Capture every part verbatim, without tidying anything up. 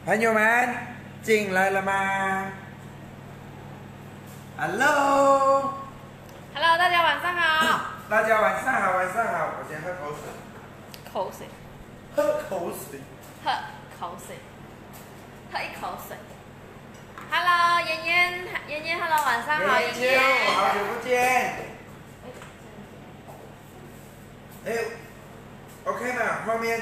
朋友们进来了吗 ？Hello，Hello， 大家晚上好。 大家晚上好，晚上好。我先喝口水。 口水。 喝口水。 喝口水。喝一口水。Hello， 妍妍，妍妍 ，Hello， 晚上好，妍妍。 好久不见。哎 ，OK 吗？后面。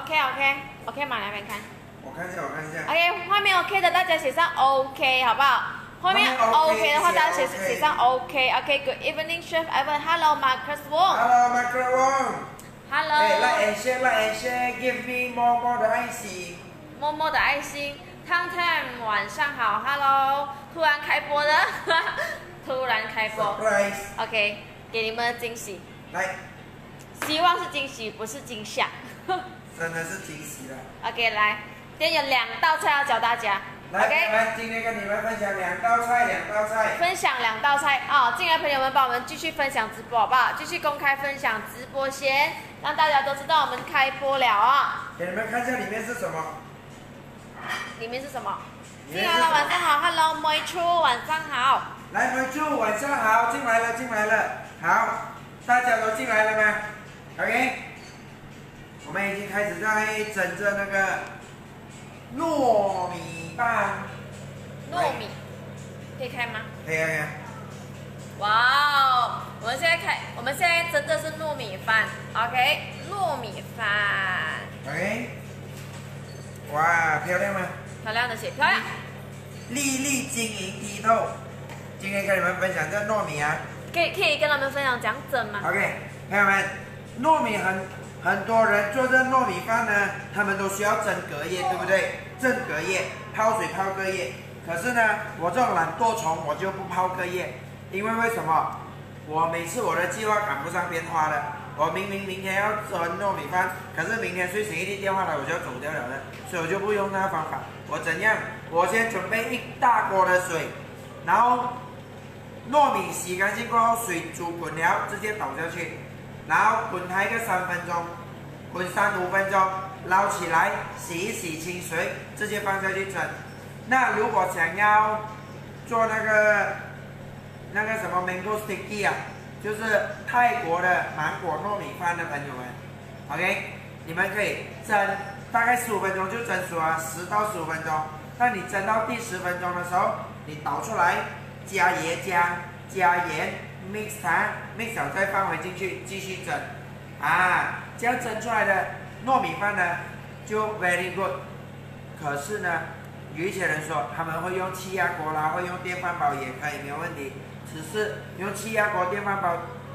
OK，OK，OK 吗？来边看。 我看一下，我看一下。 OK， 画面 OK 的，大家写上 OK 好不好？后面 OK 的话，大家写写上 OK。OK，Good evening, Chef Evan. Hello, Marcus Wong. Hello, Marcus Wong. Hello. 哎 ，like and share, like and share, give me more more 的爱心。 默默的爱心。汤汤，晚上好 ，Hello。突然开播的，突然开播。 Surprise. OK， 给你们惊喜。 来。 希望是惊喜，不是惊吓。 真的是惊喜了。 OK， 来。今天有两道菜要教大家。 来， OK， 我们今天跟你们分享两道菜，两道菜。 分享两道菜啊！进来朋友们，帮我们继续分享直播好不好？继续公开分享直播先，让大家都知道我们开播了啊！ 给你们看一下里面是什么。 里面是什么？进来了，晚上好 ，Hello， 梅初，晚上好。 来，梅初，晚上好，进来了，进来了。好，大家都进来了吗 ？OK， 我们已经开始在整着那个。糯米饭， 糯米，可以开吗？ 可以啊，可以啊。 哇哦，我们现在开，我们现在真的是糯米饭 ，OK， 糯米饭 ，OK， 哇，漂亮吗？ 漂亮的写，漂亮。 粒粒晶莹剔透。今天跟你们分享这糯米啊， 可以可以跟他们分享讲整吗 ？OK， 朋友们，糯米很。很多人做这糯米饭呢，他们都需要蒸隔夜，对不对？蒸隔夜，泡水泡隔夜。可是呢，我这种懒惰虫，我就不泡隔夜，因为为什么？我每次我的计划赶不上变化了。我明明明天要蒸糯米饭，可是明天睡醒一听电话来，我就要走掉了的，所以我就不用那个方法。我怎样？我先准备一大锅的水，然后糯米洗干净过后，水煮滚了，直接倒下去。然后滚它一个三分钟，滚三五分钟，捞起来洗一洗清水，直接放下去蒸。那如果想要做那个那个什么 mango sticky 啊，就是泰国的芒果糯米饭的朋友们 ，OK， 你们可以蒸大概十五分钟就蒸熟啊，十到十五分钟。当你蒸到第十分钟的时候，你倒出来，加椰浆，加盐。mix 它 ，mix 好再放回进去，继续蒸，啊，这样蒸出来的糯米饭呢，就 very good。可是呢，有一些人说他们会用气压锅啦，会用电饭煲也可以，没有问题。只是用气压锅、电饭煲，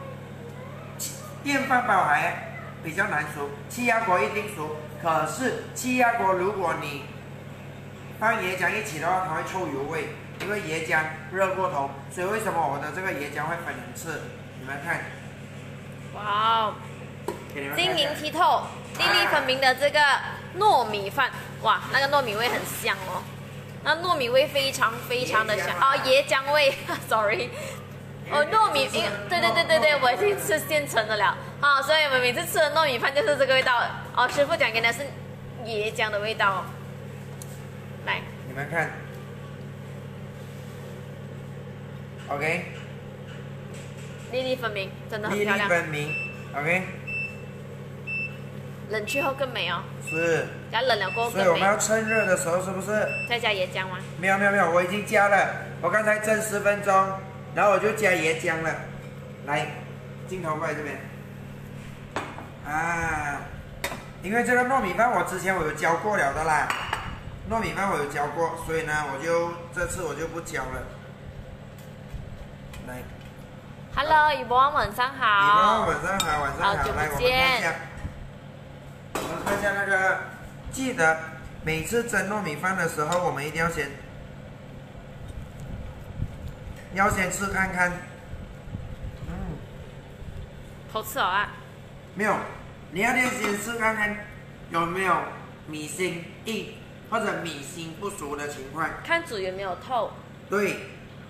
电饭煲还比较难熟，气压锅一定熟。可是气压锅如果你放椰浆一起的话，它会臭油味。因为椰浆热过头，所以为什么我的这个椰浆会粉很刺？你们看， 哇哦，晶莹剔透、粒粒分明的这个糯米饭，哇，那个糯米味很香哦，那糯米味非常非常的香哦，椰浆味，sorry， 哦，糯米，因对对对对对，我已经吃现成的了，啊，所以我们每次吃的糯米饭就是这个味道，哦，师傅讲给的是椰浆的味道哦，来， 你们看。OK， 粒粒分明，真的很漂亮。 粒粒分明 ，OK。 冷却后更美哦。 是。 加冷了过后更美。 所以我们要趁热的时候，是不是？ 再加椰浆吗？ 没有没有没有，我已经加了。我刚才蒸十分钟，然后我就加椰浆了。来，镜头过来这边。啊，因为这个糯米饭我之前我有教过了的啦，糯米饭我有教过，所以呢，我就这次我就不教了。来 ，Hello， 雨波晚上好。 雨波晚上好，晚上好。 好久来， 不我们看一见。 下，我们看一下那个，记得每次蒸糯米饭的时候，我们一定要先，要先吃看看。嗯， 好吃哦啊。 没有，你要先吃看看有没有米心硬或者米心不熟的情况。 看煮有没有透。 对。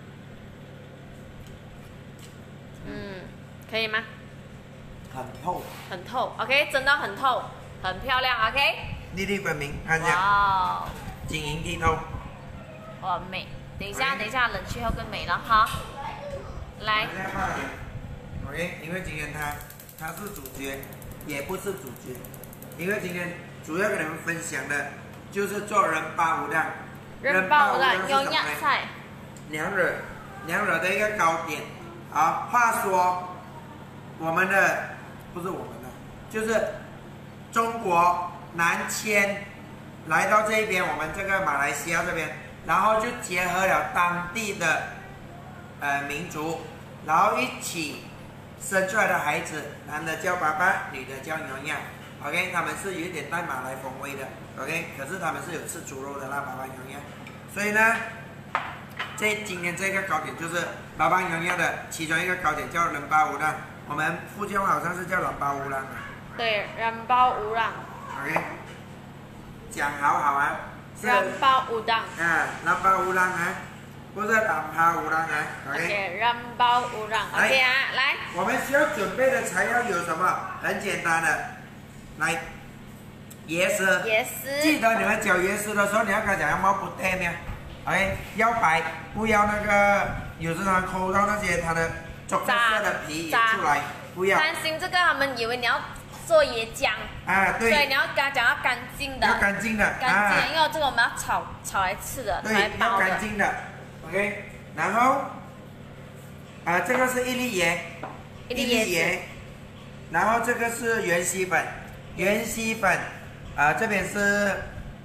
嗯，可以吗？ 很透。 很透 ，OK， 蒸到很透，很漂亮 ，OK。 粒粒分明，看一下。 哇哦， 晶莹剔透。 哇，美！等一下，等一下，冷却后更美了哈。来。 OK， 因为今天他他是主角，也不是主角，因为今天主要跟你们分享的就是做人巴乌浪。 人巴乌浪有亚菜。 娘惹，娘惹的一个糕点。好，话说我们的不是我们的，就是中国南迁来到这边，我们这个马来西亚这边。然后就结合了当地的呃民族，然后一起生出来的孩子，男的叫爸爸，女的叫娘娘。OK， 他们是有一点带马来风味的。OK， 可是他们是有吃猪肉的啦，爸爸娘娘。所以呢，这今天这个糕点就是爸爸娘娘的其中一个糕点，叫人巴乌浪。我们福建话好像是叫人巴乌浪。 对，人巴乌浪。 OK， 讲好好啊。 人包乌浪啊，人包乌浪啊，不是人包乌浪啊。 OK， 人包乌浪。OK 啊，来。 我们需要准备的材料有什么？很简单的，来，椰丝。 椰丝。 记得你们搅椰丝的时候，你要跟他讲要冒不带咩 ？OK， 要白，不要那个有时候抠到那些它的棕色的皮也出来，不要。 担心这个，他们以为你要做椰浆。 啊，对。 所以你要跟他讲要干净的。 要干净的。 干净，因为这个我们要炒炒来吃的， 对，要干净的。OK， 然后，啊，这个是一粒椰， 一粒椰， 然后这个是元溪粉，元溪粉，啊，这边是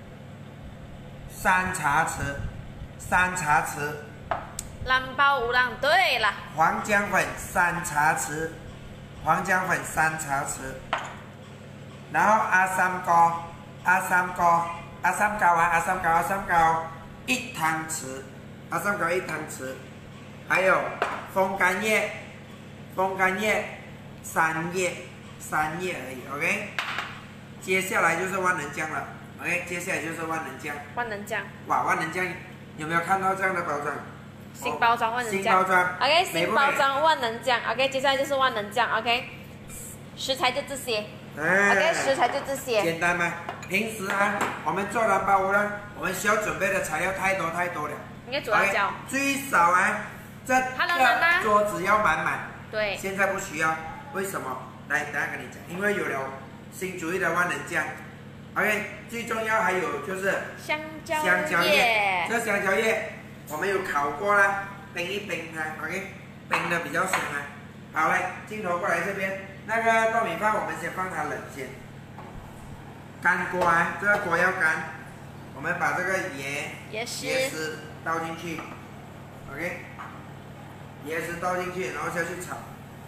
三茶匙，三茶匙。 人包乌浪，对了。 黄姜粉三茶匙，黄姜粉三茶匙。然后阿三糕，阿三糕，阿三糕啊，阿三糕，阿三糕一汤匙，阿三糕一汤匙，还有风干叶，风干叶三叶，三叶而已 ，OK。接下来就是万能酱了 ，OK。接下来就是万能酱。 万能酱。 哇，万能酱有没有看到这样的包装？ 新包装万能酱。 新包装。 OK， 新包装万能酱 ，OK。接下来就是万能酱 ，OK。食材就这些。OK， 食材就这些。 简单吗？平时啊，我们做人包呢，我们需要准备的材料太多太多了。 应该煮辣椒。 最少啊，这个桌子要满满。 对。 现在不需要，为什么？来，等下跟你讲，因为有了新主义的万能酱。OK， 最重要还有就是香蕉香蕉叶。这香蕉叶我们有烤过啦，冰一冰它 ，OK， 冰的比较香啊。好，来镜头过来这边。那个糯米饭我们先放它冷先，干锅啊，这个锅要干，我们把这个椰椰丝椰丝倒进去 ，OK， 椰丝倒进去，然后下去炒。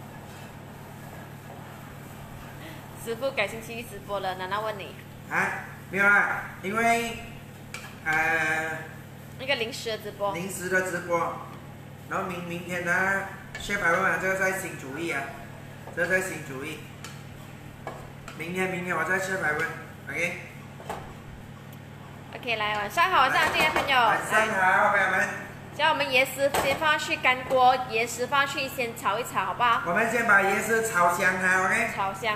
师傅改星期一直播了，楠楠问你。 啊，没有啦，因为呃， 那个临时的直播。 临时的直播，然后明明天呢，薛百万这个在新主意啊。这是新主意，明天明天我再吃百问 ，OK。 OK， 来晚上好，晚上好，亲爱的朋友。 晚上好，朋友们。 将我们椰丝先放去干锅，椰丝放去先炒一炒，好不好？ 我们先把椰丝炒香它 ，OK。 炒香。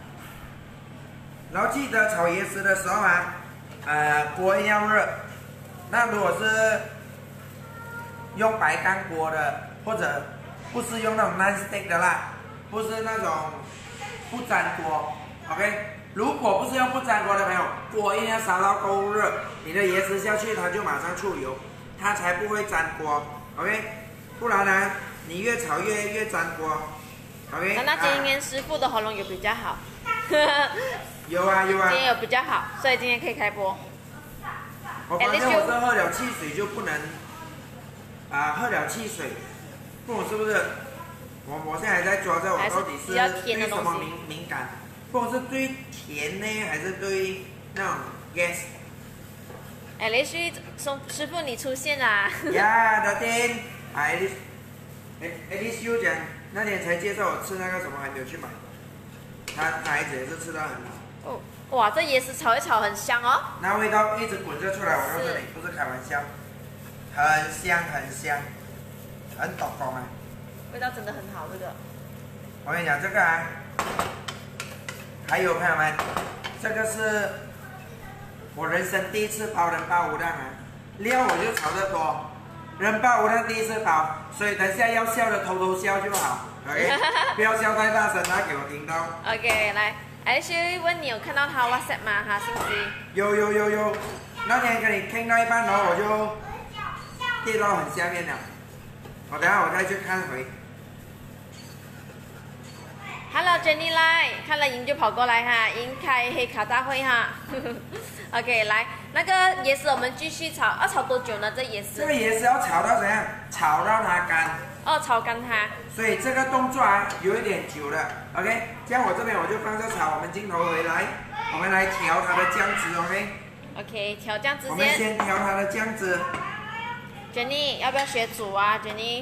然后记得炒椰丝的时候啊，呃，锅一定要热。那如果是用白干锅的，或者不是用那种 non-stick 的啦。不是那种不粘锅 ，OK。如果不是用不粘锅的朋友，锅一定要烧到够热，你的椰丝下去它就马上出油，它才不会粘锅 ，OK。不然呢，你越炒越越粘锅 ，OK。 那今天师傅的喉咙有比较好。 有啊有啊。 今天有比较好，所以今天可以开播。 我发现我这喝了汽水就不能，啊、呃，喝了汽水，不懂是不是？我我现在还在抓着我到底是对什么敏敏感，或者是对甜呢，还是对那种 gas？ 哎，雷旭松师傅你出现啦！ 呀，那天哎，哎哎，李修讲那天才介绍我吃那个什么，还没有去买。他他孩子也是吃到很好。 哦，哇，这椰丝炒一炒很香哦。 那味道一直滚着出来，我告诉你，不是开玩笑，很香很香，很抖动啊。 味道真的很好，这个。 我跟你讲，这个啊，还有朋友们，这个是我人生第一次包人包五浪啊，料我就炒得多，人包五浪第一次包，所以等下要笑的偷偷笑就好 ，OK， 不要笑太大声啊，给我听到。 OK， 来，哎，是问你有看到他 WhatsApp 吗？他信息？ 有有有有，那天跟你听到一半，然后我就跌到很下面了，我等下我再去看回。 Hello Jenny 来，看了赢就跑过来哈，赢开黑卡大会哈。OK， 来，那个椰丝我们继续炒，要炒多久呢？这椰丝？ 这个椰丝要炒到怎样？炒到它干。 哦，炒干它。 所以这个动作啊，有一点久了。OK， 这样我这边我就放着炒，我们镜头回来，我们来调它的酱汁 ，OK。 OK， 调酱汁先。 我们先调它的酱汁。 Jenny， 要不要学煮啊 ？Jenny。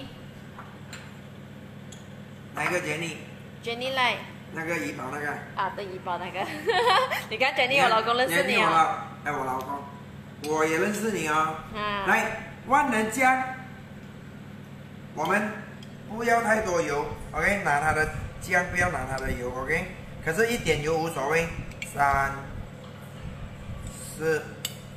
哪一个 Jenny？ Jenny 来。 那个怡宝那个。 啊，对，怡宝那个。你看 Jenny， 我老公认识你哦。 哎，我老公，我也认识你哦。 嗯。 来，万能酱，我们不要太多油 ，OK， 拿它的酱，不要拿它的油 ，OK。可是，一点油无所谓。三、四、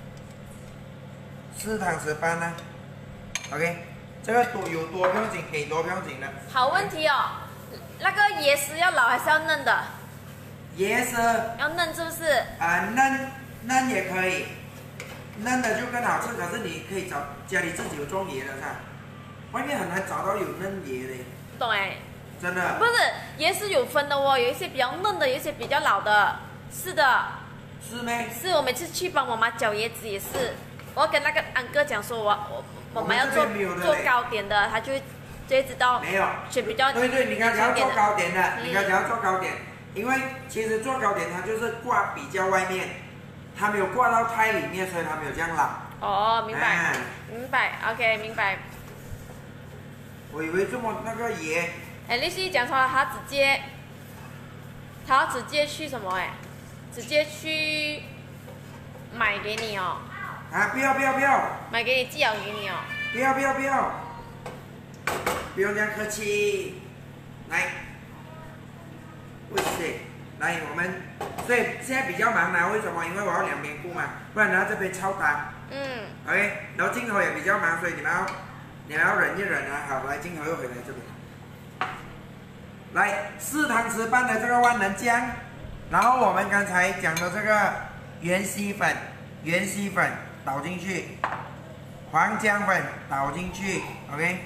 四汤匙半呢 ，OK。这个多油多不要紧，给多不要紧的。 好问题哦。那个椰丝要老还是要嫩的？ 椰丝要嫩是不是？ 啊、呃，嫩嫩也可以，嫩的就更好吃。可是你可以找家里自己有种椰的，是吧？外面很难找到有嫩椰的。 懂哎。 真的。 不是，椰丝有分的哦，有一些比较嫩的，有一些比较老的。是的。 是咩？ 是我每次去帮我妈搅椰子也是，我要跟那个安哥讲说我我我们要做做糕点的，他就会。就会知道没有选比较对对，你刚才要做糕点的，嗯、你刚才要做糕点，因为其实做糕点它就是挂比较外面，它没有挂到太里面，所以它没有这样老。 哦，明白，哎、明白 ，OK， 明白。 我以为这么那个椰。 哎，律师讲出来，他直接，他要直接去什么？哎，直接去买给你哦。 啊！不要不要不要！ 买给你寄好给你哦。 不要不要不要！不用这样客气，来，喂塞，来我们，所以现在比较忙呢，为什么？因为我要两边顾嘛，不然然后这边超单。嗯。OK， 然后镜头也比较忙，所以你们要，你们要忍一忍啊。好，来镜头又回来这边，来四汤匙半的这个万能酱，然后我们刚才讲的这个芫荽粉，芫荽粉倒进去，黄姜粉倒进去 ，OK。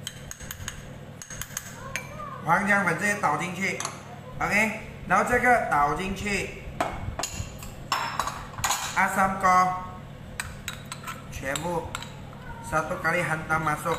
黄姜粉这些倒进去 ，OK， 然后这个倒进去，阿三哥，全部satu kali hantam masuk，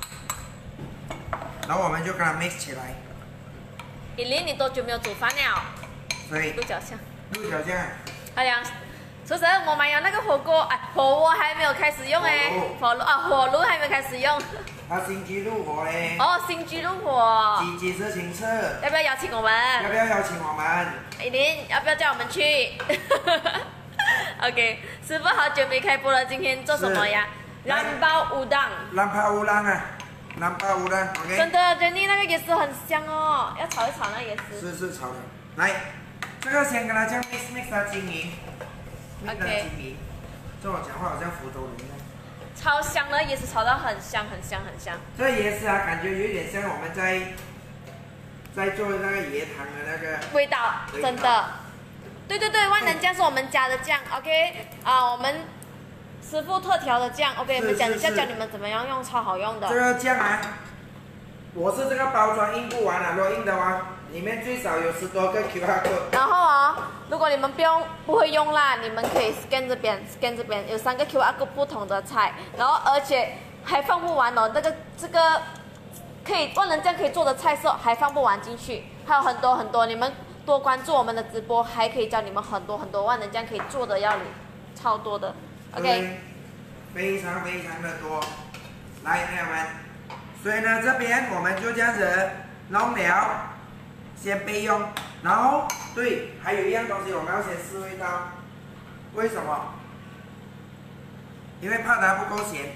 然后我们就跟它 mix 起来。 依琳，你多久没有煮饭了？ 所以鹿角巷。 鹿角巷。 好呀，其实我们有那个火锅，哎，火锅还没有开始用哎，火炉啊，火炉还没有开始用。 它新居入伙嘞！ 哦，新居入伙， 几几时请吃？ 要不要邀请我们？ 要不要邀请我们？ 依琳，要不要叫我们去？OK， 师傅好久没开播了，今天做什么呀？蓝包乌当。 蓝包乌当啊，蓝包乌当 ，OK。 真的，Jenny 那个椰丝很香哦，要炒一炒那椰丝。 是是炒的，来，这个先跟它这样 mix mix 它均匀 ，mix 它均匀。这我讲话好像福州人一样。 超香的椰丝炒到很香很香很香。 这椰丝啊，感觉有一点像我们在在做那个椰汤的那个味道，真的。对对对，万能酱是我们家的酱 ，OK 啊，我们师傅特调的酱 ，OK， 我们讲一下教你们怎么样用，超好用的。 这个酱啊，我是这个包装印不完啊，如果印的话，里面最少有十多个 Q R code。 然后啊、哦，如果你们不用不会用啦，你们可以 scan 这边 ，scan 这边有三个 Q R code 不同的菜，然后而且还放不完哦，这个这个可以万能酱可以做的菜色还放不完进去，还有很多很多，你们多关注我们的直播，还可以教你们很多很多万能酱可以做的料理，超多的 ，OK。 非常非常的多，来朋友们，所以呢这边我们就这样子弄了。先备用，然后对，还有一样东西我们要先试味道，为什么？因为怕它不够咸，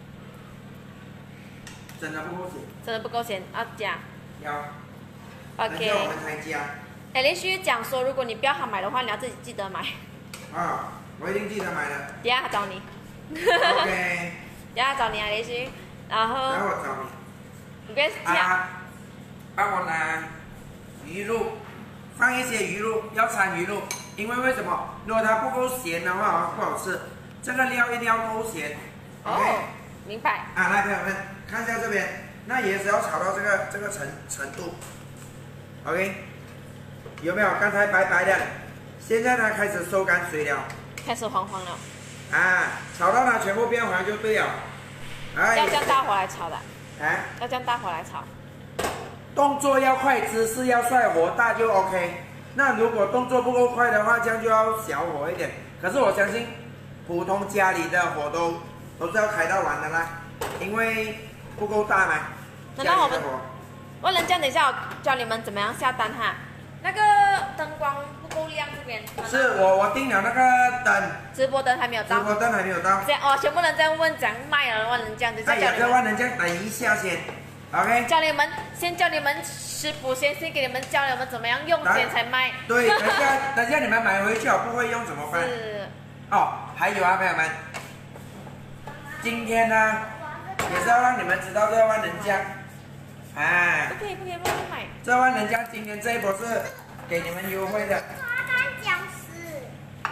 真的不够咸， 真的不够咸，要加。 要。 OK。 我们才加。 哎，连续讲说，如果你不要他买的话，你要自己记得买。 啊， 我一定记得买的。 等下找你。 OK。 等下找你啊，雷勋。然后。 然后我找你。 你别这样。 啊，帮我拿鱼露，放一些鱼露，要掺鱼露，因为为什么？如果它不够咸的话，不好吃。这个料一定要够咸。OK。 哦，明白。 啊，来朋友们看一下这边，那也是要炒到这个这个程程度。OK。有没有？刚才白白的，现在呢开始收干水了。 开始黄黄了。 啊，炒到它全部变黄就对了。哎。 要这样大火来炒的。 啊。 要这样大火来炒。 动作要快，姿势要帅，火大就 OK。那如果动作不够快的话，这样就要小火一点。可是我相信，普通家里的火都都是要开到完的啦，因为不够大嘛。 那那我们，我人家等一下我教你们怎么样下单哈。那个灯光不够亮，这边。 是我我订了那个灯。 直播灯还没有到。 直播灯还没有到。 这样哦，全部人在问怎样卖了万能酱，等一下教你们。 哎呀，这万能酱等一下先。OK， 教你们先教你们师傅先先给你们教你们怎么样用先才卖。 对，等下等下你们买回去我不会用怎么办？ 是。 哦，还有啊，朋友们，今天呢也是要让你们知道这个万能酱，啊， 不可以不可以乱买。 这万能酱今天这一波是给你们优惠的。 刷单讲师。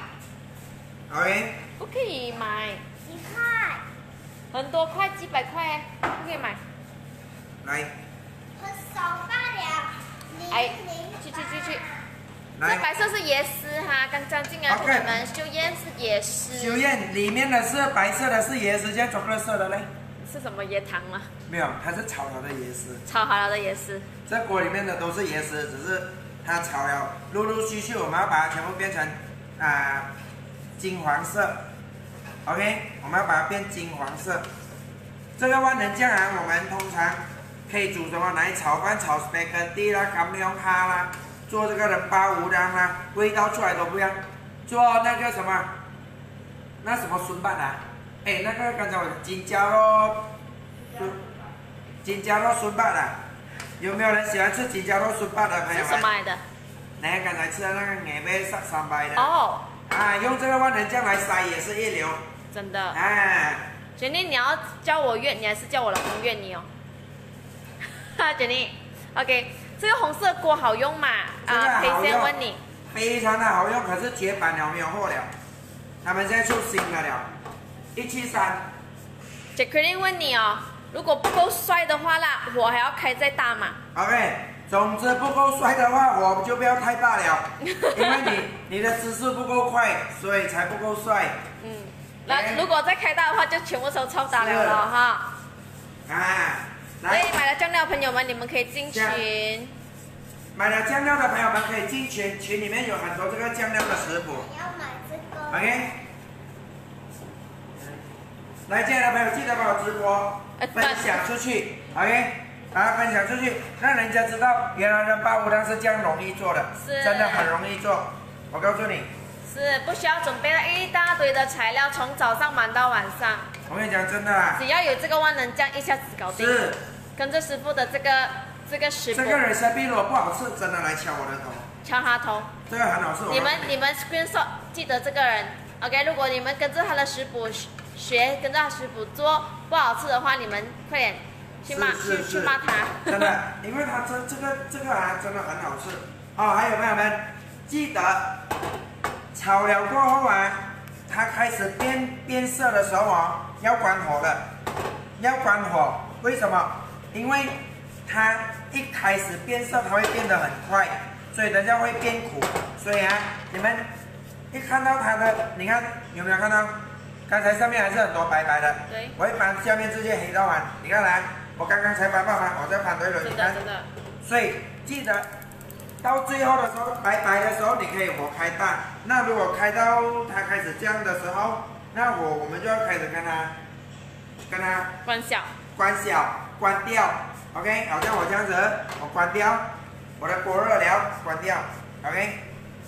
OK。 不可以买。 你看。 很多块，几百块，不可以买。 来， 很少罢了。 哎，去去去去。这白色是椰丝哈，刚装进来，朋友们，修燕是椰丝。 修燕里面的是白色的，是椰丝，加巧克力色的嘞。 是什么椰糖吗？ 没有，它是炒好的椰丝。 炒好了的椰丝。 这锅里面的都是椰丝，只是它炒了，陆陆续续我们要把它全部变成啊、呃、金黄色。OK， 我们要把它变金黄色。这个万能酱啊，我们通常可以煮什么？来炒饭、炒 spaghetti 啦、干面哈啦，做这个人巴乌当啦，味道出来都不一样。做那个什么，那什么笋板啊？哎，那个刚才我金加肉，金加肉笋板啊，有没有人喜欢吃金加肉笋板的朋友们？ 是什么来的？ 来，刚才吃的那个眼贝三三百的。 哦。 啊，用这个万能酱来塞也是一流。 真的。 啊。 决定你要叫我约你，还是叫我老公约你哦？哈，决定。OK， 这个红色锅好用嘛？啊，可以先问你。 非常的好用，可是绝版了，没有货了。他们现在出新的了，一七三。 杰克林问你哦，如果不够帅的话啦，火还要开再大嘛 ？OK， 总之不够帅的话，火就不要太大了，因为你你的姿势不够快，所以才不够帅。 嗯。那如果再开大的话，就全部都超大了了哈。 啊， 所以买了酱料的朋友们，你们可以进群。 买了酱料的朋友们可以进群，群里面有很多这个酱料的食谱。 要买这个。 OK。来，进来的朋友记得把我直播分享出去 ，OK， 把它分享出去，让人家知道原来的八五汤是这样容易做的， 是真的很容易做。我告诉你。 是不需要准备了一大堆的材料，从早上忙到晚上。 我跟你讲真的啊， 只要有这个万能酱，一下子搞定。 是。 跟着师傅的这个这个食谱。 这个recipe如果不好吃，真的来敲我的头。 敲他头。 这个很好吃。 你们你们 screenshot 记得这个人 ，OK？ 如果你们跟着他的食谱学，跟着他食谱做不好吃的话，你们快点去骂去去骂他。 真的，因为他这这个这个啊真的很好吃哦。还有朋友们，记得。炒了过后啊，它开始变变色的时候哦，要关火了，要关火。为什么？因为它一开始变色，它会变得很快，所以等下会变苦。所以啊，你们一看到它的，你看有没有看到？刚才上面还是很多白白的。 对。 我会把下面这些黑到完。你看来，我刚刚才把爸爸，我再反对了，你看。 真的。 所以记得。到最后的时候，白白的时候，你可以火开大。那如果开到它开始这样的时候，那火我们就要开始跟它，跟它关小， 关小，关掉。OK， 好像我这样子，我关掉，我的锅热了，关掉。OK，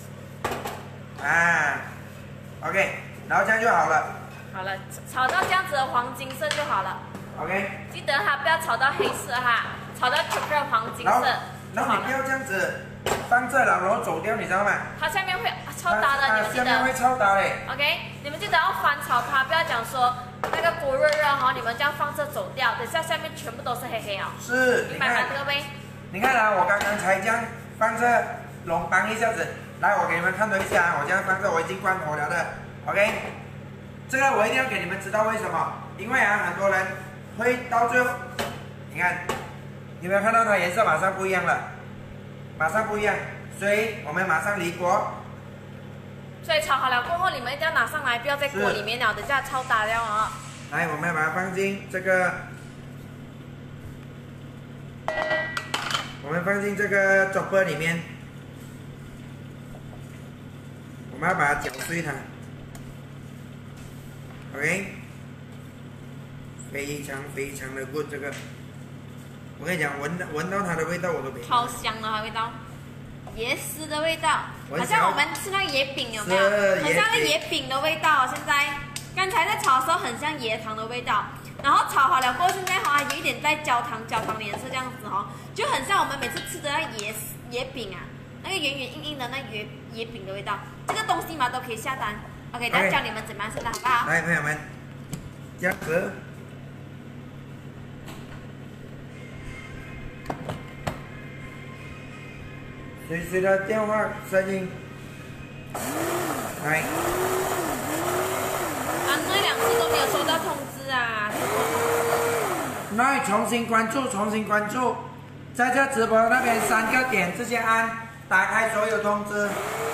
啊 ，OK， 然后这样就好了。 好了，炒到这样子的黄金色就好了。 OK， 记得哈，不要炒到黑色哈，炒到全部黄金色。 然后你不要这样子放这了，然后走掉，你知道吗？ 它下面会超搭的，你们记下面会得超搭嘞。 ？OK， 你们记得要翻炒它，不要讲说那个锅热热哈，你们这样放着走掉，等下下面全部都是黑黑啊。 是， 明白吗，各位？ 你看啊，我刚刚才这样放这拢帮一下子，来，我给你们看多一下，我这样放这我已经关火了的 ，OK。这个我一定要给你们知道为什么，因为啊，很多人会到最后，你看，有没有看到它颜色马上不一样了？马上不一样，所以我们马上离锅。 所以炒好了过后，你们一定要拿上来，不要在锅里面了，等下超打掉啊。 来，我们把它放进这个，我们放进这个 chopper 里面，我们要把它搅碎它 ，OK， 非常非常的 good 这个，我跟你讲，闻闻到它的味道我都没。 超香的味道，椰丝的味道，好像我们吃那个椰饼有没有？很像那椰饼的味道。现在刚才在炒的时候很像椰糖的味道，然后炒好了过后，现在哈有一点在焦糖焦糖的颜色这样子哈，就很像我们每次吃的那椰椰饼啊，那个圆圆硬硬的那椰椰饼的味道。这个东西嘛都可以下单 ，OK， 等下教你们怎么样下单好不好？ 来，朋友们，这样子。 随随的电话声音，来。 啊，那两次都没有收到通知啊！ 那重新关注，重新关注，在这直播那边三个点直接按，打开所有通知。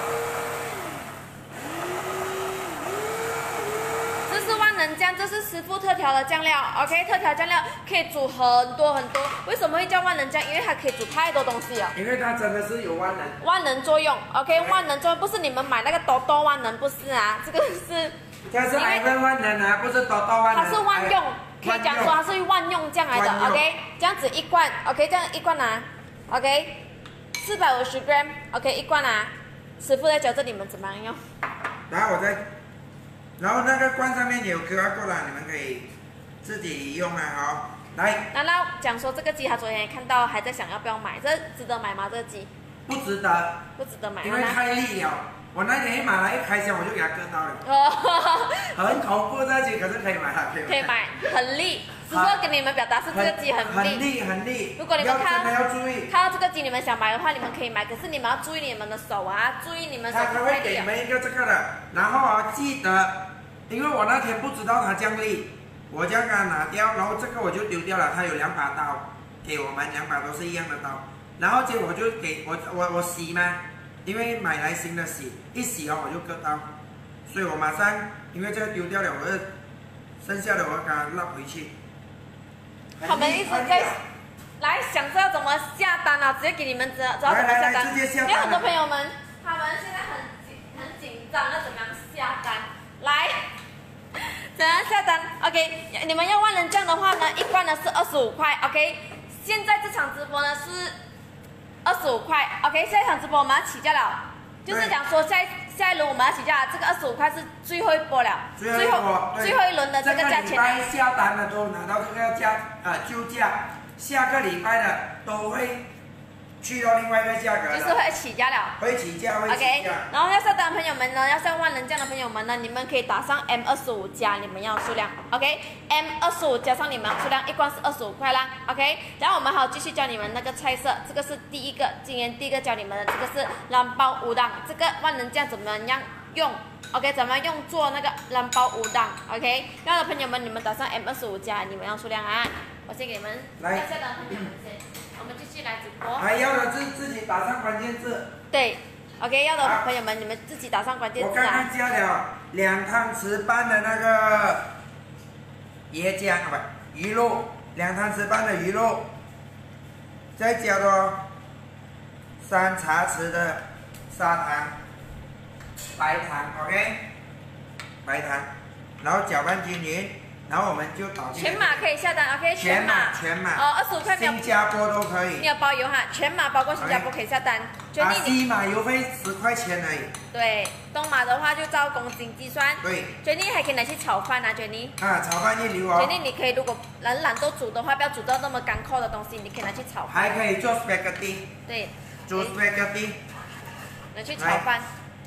这是万能酱，这是师傅特调的酱料 ，OK， 特调酱料可以煮很多很多。为什么会叫万能酱？因为它可以煮太多东西了。 因为它真的是有万能。 万能作用 ，OK， 万能作用不是你们买那个多多万能，不是啊，这个是。 这是爱分万能啊，不是多多万能。 它是万用，可以讲说它是万用酱来的 ，OK， 这样子一罐 ，OK， 这样一罐拿 ，OK， 四百五十 gram，OK， 一罐拿，师傅在教着你们怎么样用。 然后我再。 然后那个罐上面有 Q R code 啦，你们可以自己用啊，好，来。 然后讲说这个鸡他昨天也看到，还在想要不要买，这值得买吗？这个鸡？ 不值得， 不值得买， 因为太利了。我那天一买来一开箱我就给它割到了。 哦。 很恐怖这鸡，可是可以买它，可以买。 可以买，很利。只是要跟你们表达是这个鸡很利。 很利很利。 如果你们看真的要注意， 看到这个鸡你们想买的话，你们可以买，可是你们要注意你们的手啊，注意你们手他他会太利了。 给你们一个这个的，然后啊记得。 因为我那天不知道它这样利，我就要给它拿掉，然后这个我就丢掉了。它有两把刀，给我们两把都是一样的刀，然后结果我就给我我我洗嘛，因为买来新的洗，一洗哦我就割刀，所以我马上因为这个丢掉了，我就剩下的我给它拉回去。 他们一直在来想着要怎么下单啊，直接给你们知道知道怎么下单。因为很多朋友们他们现在很紧很紧张，要怎么样下单？来。 怎样下单 ？OK， 你们要万能酱的话呢，一罐呢是二十五块 ，OK。现在这场直播呢是二十五块 ，OK。下一场直播我们要起价了，就是讲说下一下一轮我们要起价，这个二十五块是最后一波了， 最后一波， 最后一轮的这个价钱。 这个礼拜下单的都拿到这个价啊旧价，下个礼拜的都会。 去到另外一个价格， 就是会起价了， 会起价，会起价。 OK， 然后要下单的朋友们呢，要上万能酱的朋友们呢，你们可以打上 M 二十五加你们要数量 ，OK，M 二十五加上你们数量，一罐是二十五块啦 ，OK。然后我们还要继续教你们那个菜色，这个是第一个，今天第一个教你们的，这个是蓝包乌当，这个万能酱怎么样用 ？OK， 怎么用做那个蓝包乌当 ？OK， 然后朋友们，你们打上 M 二十五加你们要数量啊，我先给你们要下单的朋友们先。 我们继续来直播。 还要的自自己打上关键字。 对 ，OK， 要的朋友们，你们自己打上关键字啊。 我刚刚加了两汤匙半的那个椰浆啊，不，鱼肉，两汤匙半的鱼肉，再加了三茶匙的砂糖、白糖 ，OK， 白糖，然后搅拌均匀。 然后我们就倒进。 全码可以下单 ，OK， 全码全码。 哦，二十五块没有。 新加坡都可以。 你有包邮哈，全码包括新加坡可以下单。 啊，西码邮费十块钱而已。 对，东码的话就照公斤计算。 对。 Jenny 还可以拿去炒饭啊，Jenny。 啊，炒饭一流哦。 Jenny 你可以如果懒懒惰煮的话，不要煮到那么干扣的东西，你可以拿去炒饭。 还可以做 spaghetti。 对煮 spaghetti。 拿去炒饭。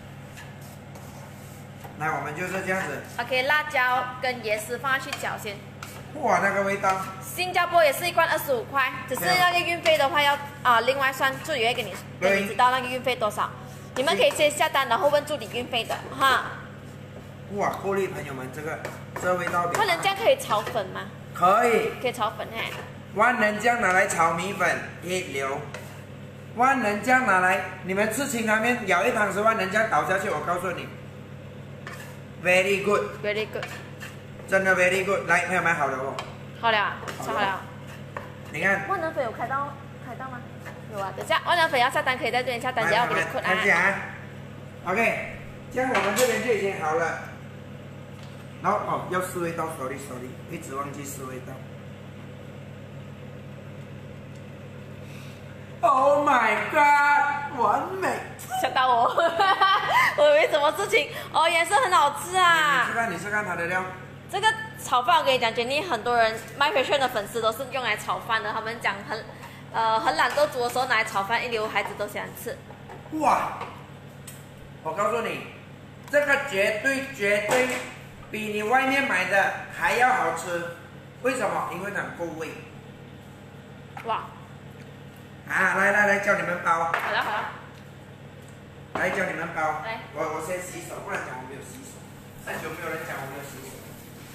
来，我们就是这样子。 OK， 辣椒跟椰丝放下去搅先。 哇，那个味道。 新加坡也是一罐二十五块，只是那个运费的话要啊、呃、另外算，助理会给你给你知道那个运费多少。你们可以先下单，然后问助理运费的哈。 哇，够力，朋友们，这个这味道。 万能酱可以炒粉吗？ 可以。 可以炒粉嘿。 万能酱拿来炒米粉，一流。万能酱拿来，你们吃清汤面舀一汤匙万能酱倒下去，我告诉你 ，very good，very good， 真的 very good。来，朋友们，好了哦。 好了，炒好了。 你看。 万能粉有开到开到吗？有啊，等下万能粉要下单，可以在这边下单，等下我给你扣啊。 看一下啊 ，OK， 这样我们这边就已经好了。然后哦，要试味道 ，sorry sorry， 一直忘记试味道。Oh my god， 完美！ 吓到我，我以为什么事情？哦，也是很好吃啊！ 你吃看，你吃看它的料。 这个炒饭我跟你讲，Jenny 很多人麦培炫的粉丝都是用来炒饭的，他们讲很呃很懒惰煮的时候拿来炒饭，一流孩子都喜欢吃。 哇！我告诉你，这个绝对绝对比你外面买的还要好吃。为什么？因为它够味。 哇！ 啊，来来来，教你们包。 好了好了。 来教你们包。 来。 我我先洗手，不然讲我没有洗手。很久没有人讲我没有洗手。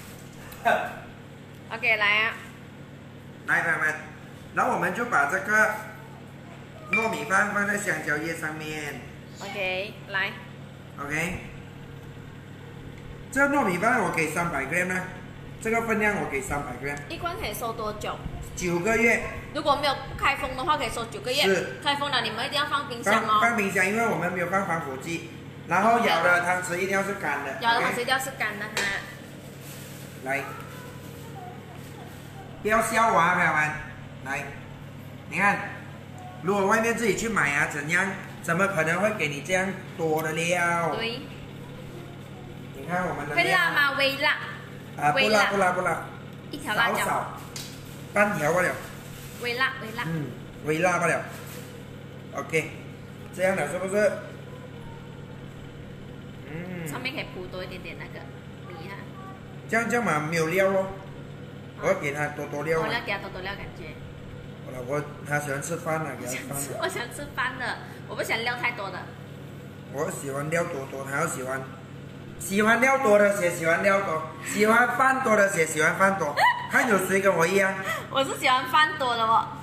OK， 来啊。 来，朋友们，然后我们就把这个糯米饭放在香蕉叶上面。 OK， 来。 OK。这糯米饭我给三百 gram 呢，这个分量我给三百 gram。 一罐可以收多久？ 九个月。 如果没有开封的话，可以收九个月。 是。 开封了，你们一定要放冰箱哦。 放放冰箱，因为我们没有放防腐剂。然后舀的汤匙一定要是干的。 舀的汤匙一定要是干的哈。 来。不要笑我啊，朋友们！来，你看，如果外面自己去买啊，怎样？怎么可能会给你这样多的料？ 对。 你看我们的。 会辣吗？微辣。 啊，不辣不辣不辣。 一条辣椒。 少少。半条罢了。 微辣微辣。 嗯，微辣罢了。OK， 这样的是不是？嗯。 上面可以铺多一点点那个米哈。 这样这样嘛，没有料咯。我要给他多多料。 我要给他多多料，感觉。 我老婆她喜欢吃饭啊，给她饭。 我想吃饭的，我不喜欢料太多的。 我喜欢料多多，她要喜欢。喜欢料多的写喜欢料多，喜欢饭多的写喜欢饭多。看有谁跟我一样？ 我是喜欢饭多的哦。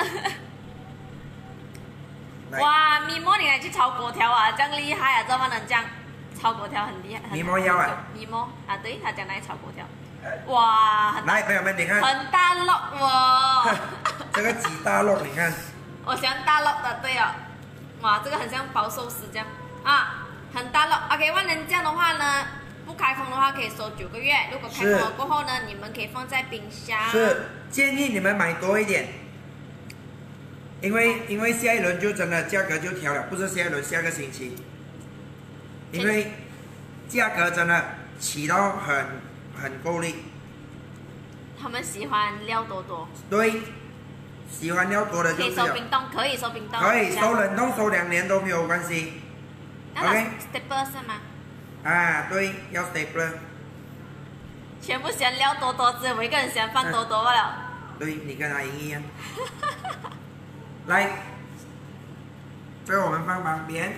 哇，咪莫你还去炒粿条啊？这样厉害啊！这万能酱炒粿条很厉害。 咪莫要啊？ 咪莫啊，对，他讲来炒粿条。哇，很来，朋友们，你看， 很大肉哦。 这个几大肉，你看。 我喜欢大肉的，对哦。哇，这个很像包寿司这样啊，很大肉。OK， 万能酱的话呢，不开封的话可以收九个月，如果开封了过后呢，你们可以放在冰箱。 是，建议你们买多一点，因为因为下一轮就真的价格就调了，不是下一轮，下个星期，因为价格真的起到很。很够力， 他们喜欢料多多。 对，喜欢料多的就可以收冰冻，可以收冰冻， 可以收冷冻，收两年都没有关系。 OK。stapler 是吗？ 啊，对，要 stapler。 全部喜欢料多多，只有我一个人喜欢饭多多罢了。 对，你跟阿莹一样。来，这个我们放旁边。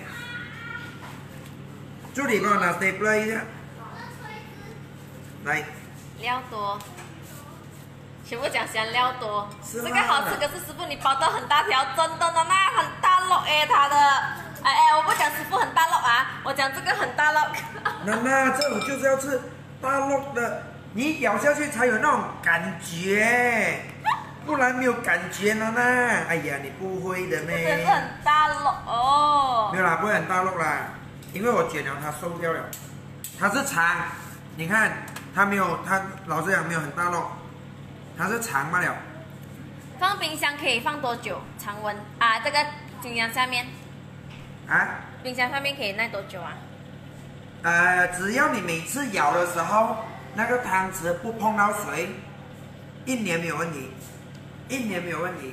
助理帮我拿 stapler 一下。来， 料多，全部讲喜欢料多， 这个好吃。可是师傅你包的很大条，真的呢，那很大肉哎，它的，哎哎，我不讲师傅很大肉啊，我讲这个很大肉。 那那这种就是要吃大肉的，你咬下去才有那种感觉，不然没有感觉呢那。哎呀，你不会的咩？ 真的很大肉哦。 没有啦，不会很大肉啦，因为我剪了它瘦掉了，它是长，你看。它没有，它老实讲没有很大肉，它是长罢了。 放冰箱可以放多久？常温啊，这个冰箱下面啊？ 冰箱上面可以耐多久啊？ 呃，只要你每次舀的时候，那个汤匙不碰到水，一年没有问题，一年没有问题。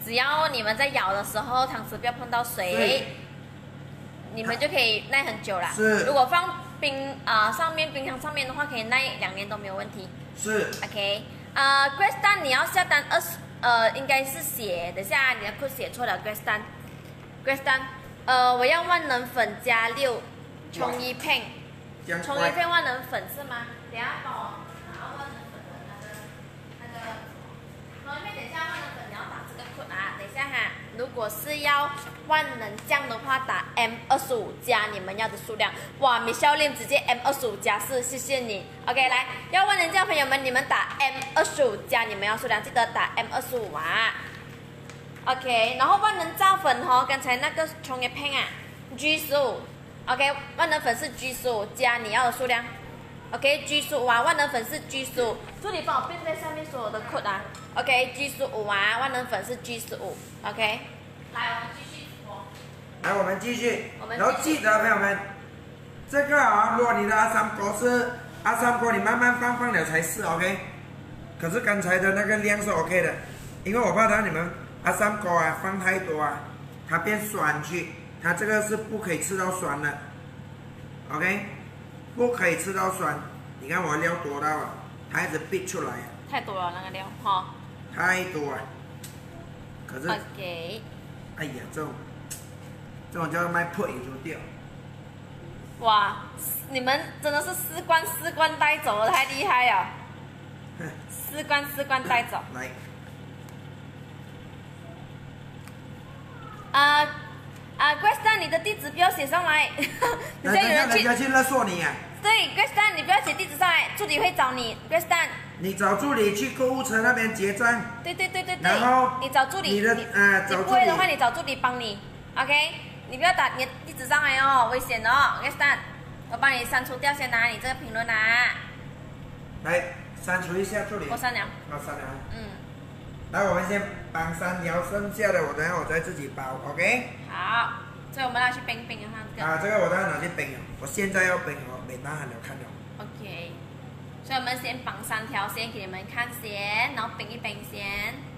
只要你们在舀的时候，汤匙不要碰到水，你们就可以耐很久啦。 是。 如果放冰啊、呃、上面冰箱上面的话，可以耐两年都没有问题。 是。 OK， 啊、呃、，Grace 单你要下单二十，呃，应该是写，等下你的 code 写错了 ，Grace 单 ，Grace 单，呃，我要万能粉加六，冲一片，冲一片万能粉是吗？等下帮我拿万能粉的那个那个，冲一片等下万能粉你要打这个 code 啊，等一下哈，如果是要万能酱的话，打 M 二十五加你们要的数量。哇 ，Michelle Lim 直接 M 二十五加四，谢谢你。OK， 来，要万能酱朋友们，你们打 M 二十五加你们要数量，记得打 M 二十五啊。OK， 然后万能炸粉哦，刚才那个冲一片啊 ，G 十五。OK， 万能粉是 G 十五加你要的数量。OK，G 十五啊，万能粉是 G 十五，助理帮我变在下面所有的 code 啊。OK，G 十五啊，万能粉是 G 十五。OK， 来，我们继续。 来，我们继续。 我们然后记得朋友们，这个啊，如果你的阿三锅是阿三锅，你慢慢放放了才是 OK。可是刚才的那个量是 OK 的，因为我怕它你们阿三锅啊放太多啊，它变酸去，它这个是不可以吃到酸的 ，OK， 不可以吃到酸。你看我料多到啊，它一直逼出来。 太多了那个料哈。 太多啊。可是。 OK。 哎呀，这种。这种叫卖破也就掉。 哇，你们真的是四罐四罐带走了，太厉害了！四罐四罐带走。 来。 啊啊 ，Grace 蛋，你的地址不要写上来， 等下有人去，人家去勒索你啊！ 对 ，Grace 蛋，你不要写地址上来，助理会找你 ，Grace 蛋。 你找助理去购物车那边结账。 对对对对对。 然后你找助理， 你的呃， 你不会的话，你找助理帮你 ，OK。你不要打你的地址上来哦，危险哦 ，Grace 蛋，我帮你删除掉先拿你这个评论啊。 来，删除一下助理。 我删了。 我删了。 嗯。 来，我们先帮删掉，剩下的我等下我再自己包 ，OK？ 好，所以我们要去冰冰哈这个。 啊，这个我等下拿去冰了，我现在要冰哦，没拿还没有看到。 OK， 所以我们先绑三条线给你们看先，然后冰一冰先。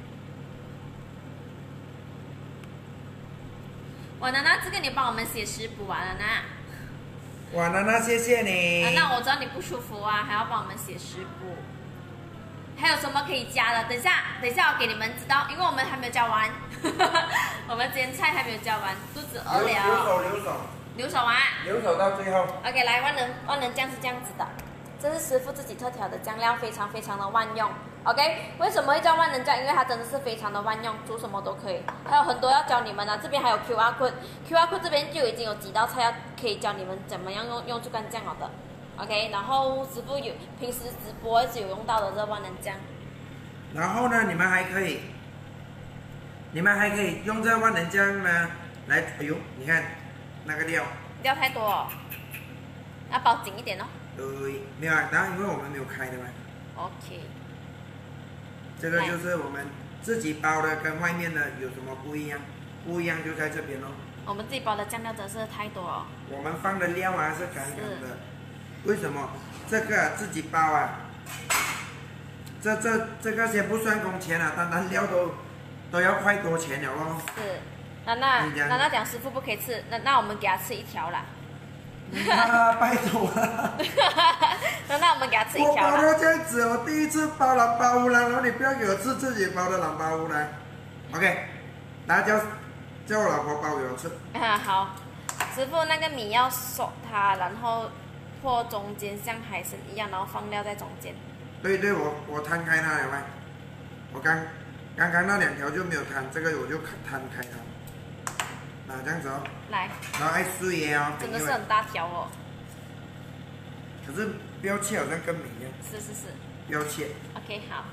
哇，娜娜，这个你帮我们写食谱啊，娜娜。 哇，娜娜，谢谢你。 娜娜，我知道你不舒服啊，还要帮我们写食谱。还有什么可以加的？等一下，等一下我给你们知道，因为我们还没有教完，我们今天菜还没有教完，肚子饿了。 留手，留手。 留手啊！ 留手到最后。 OK， 来，万能万能酱是这样子的，这是师傅自己特调的酱料，非常非常的万用。OK， 为什么会叫万能酱？因为它真的是非常的万用，煮什么都可以。还有很多要教你们的，这边还有 Q R code，Q R code 这边就已经有几道菜要可以教你们怎么样用用这罐酱好的。OK， 然后师傅有平时直播一直有用到的这万能酱。 然后呢，你们还可以，你们还可以用这万能酱呢来，哎呦，你看那个料， 料太多哦，要包紧一点哦。 对，没有啊，然后因为我们没有开的嘛。 OK。 这个就是我们自己包的，跟外面的有什么不一样？不一样就在这边咯。 我们自己包的酱料真是太多了。 我们放的料啊是刚刚的，为什么？这个、啊、自己包啊。这这这个先不算工钱了、啊，单单料都都要快多钱了咯。 是，那那那那讲师傅不可以吃，那那我们给他吃一条啦。 啊，拜托了。 那那我们给他吃一条啦。 我包到这样子，我第一次包蓝包乌兰，然后你不要给我吃自己包的蓝包乌兰。OK， 大家叫叫我老婆包给我吃。 啊好，师傅那个米要锁它，然后破中间像海参一样，然后放料在中间。 对对，我我摊开它了吗？我刚刚刚那两条就没有摊，这个我就摊开它。啊，这样子哦。 来。 然后爱碎耶哦。 真的是很大条哦。 可是不要切，好像跟米一样。 是是是。 不要切。 OK， 好。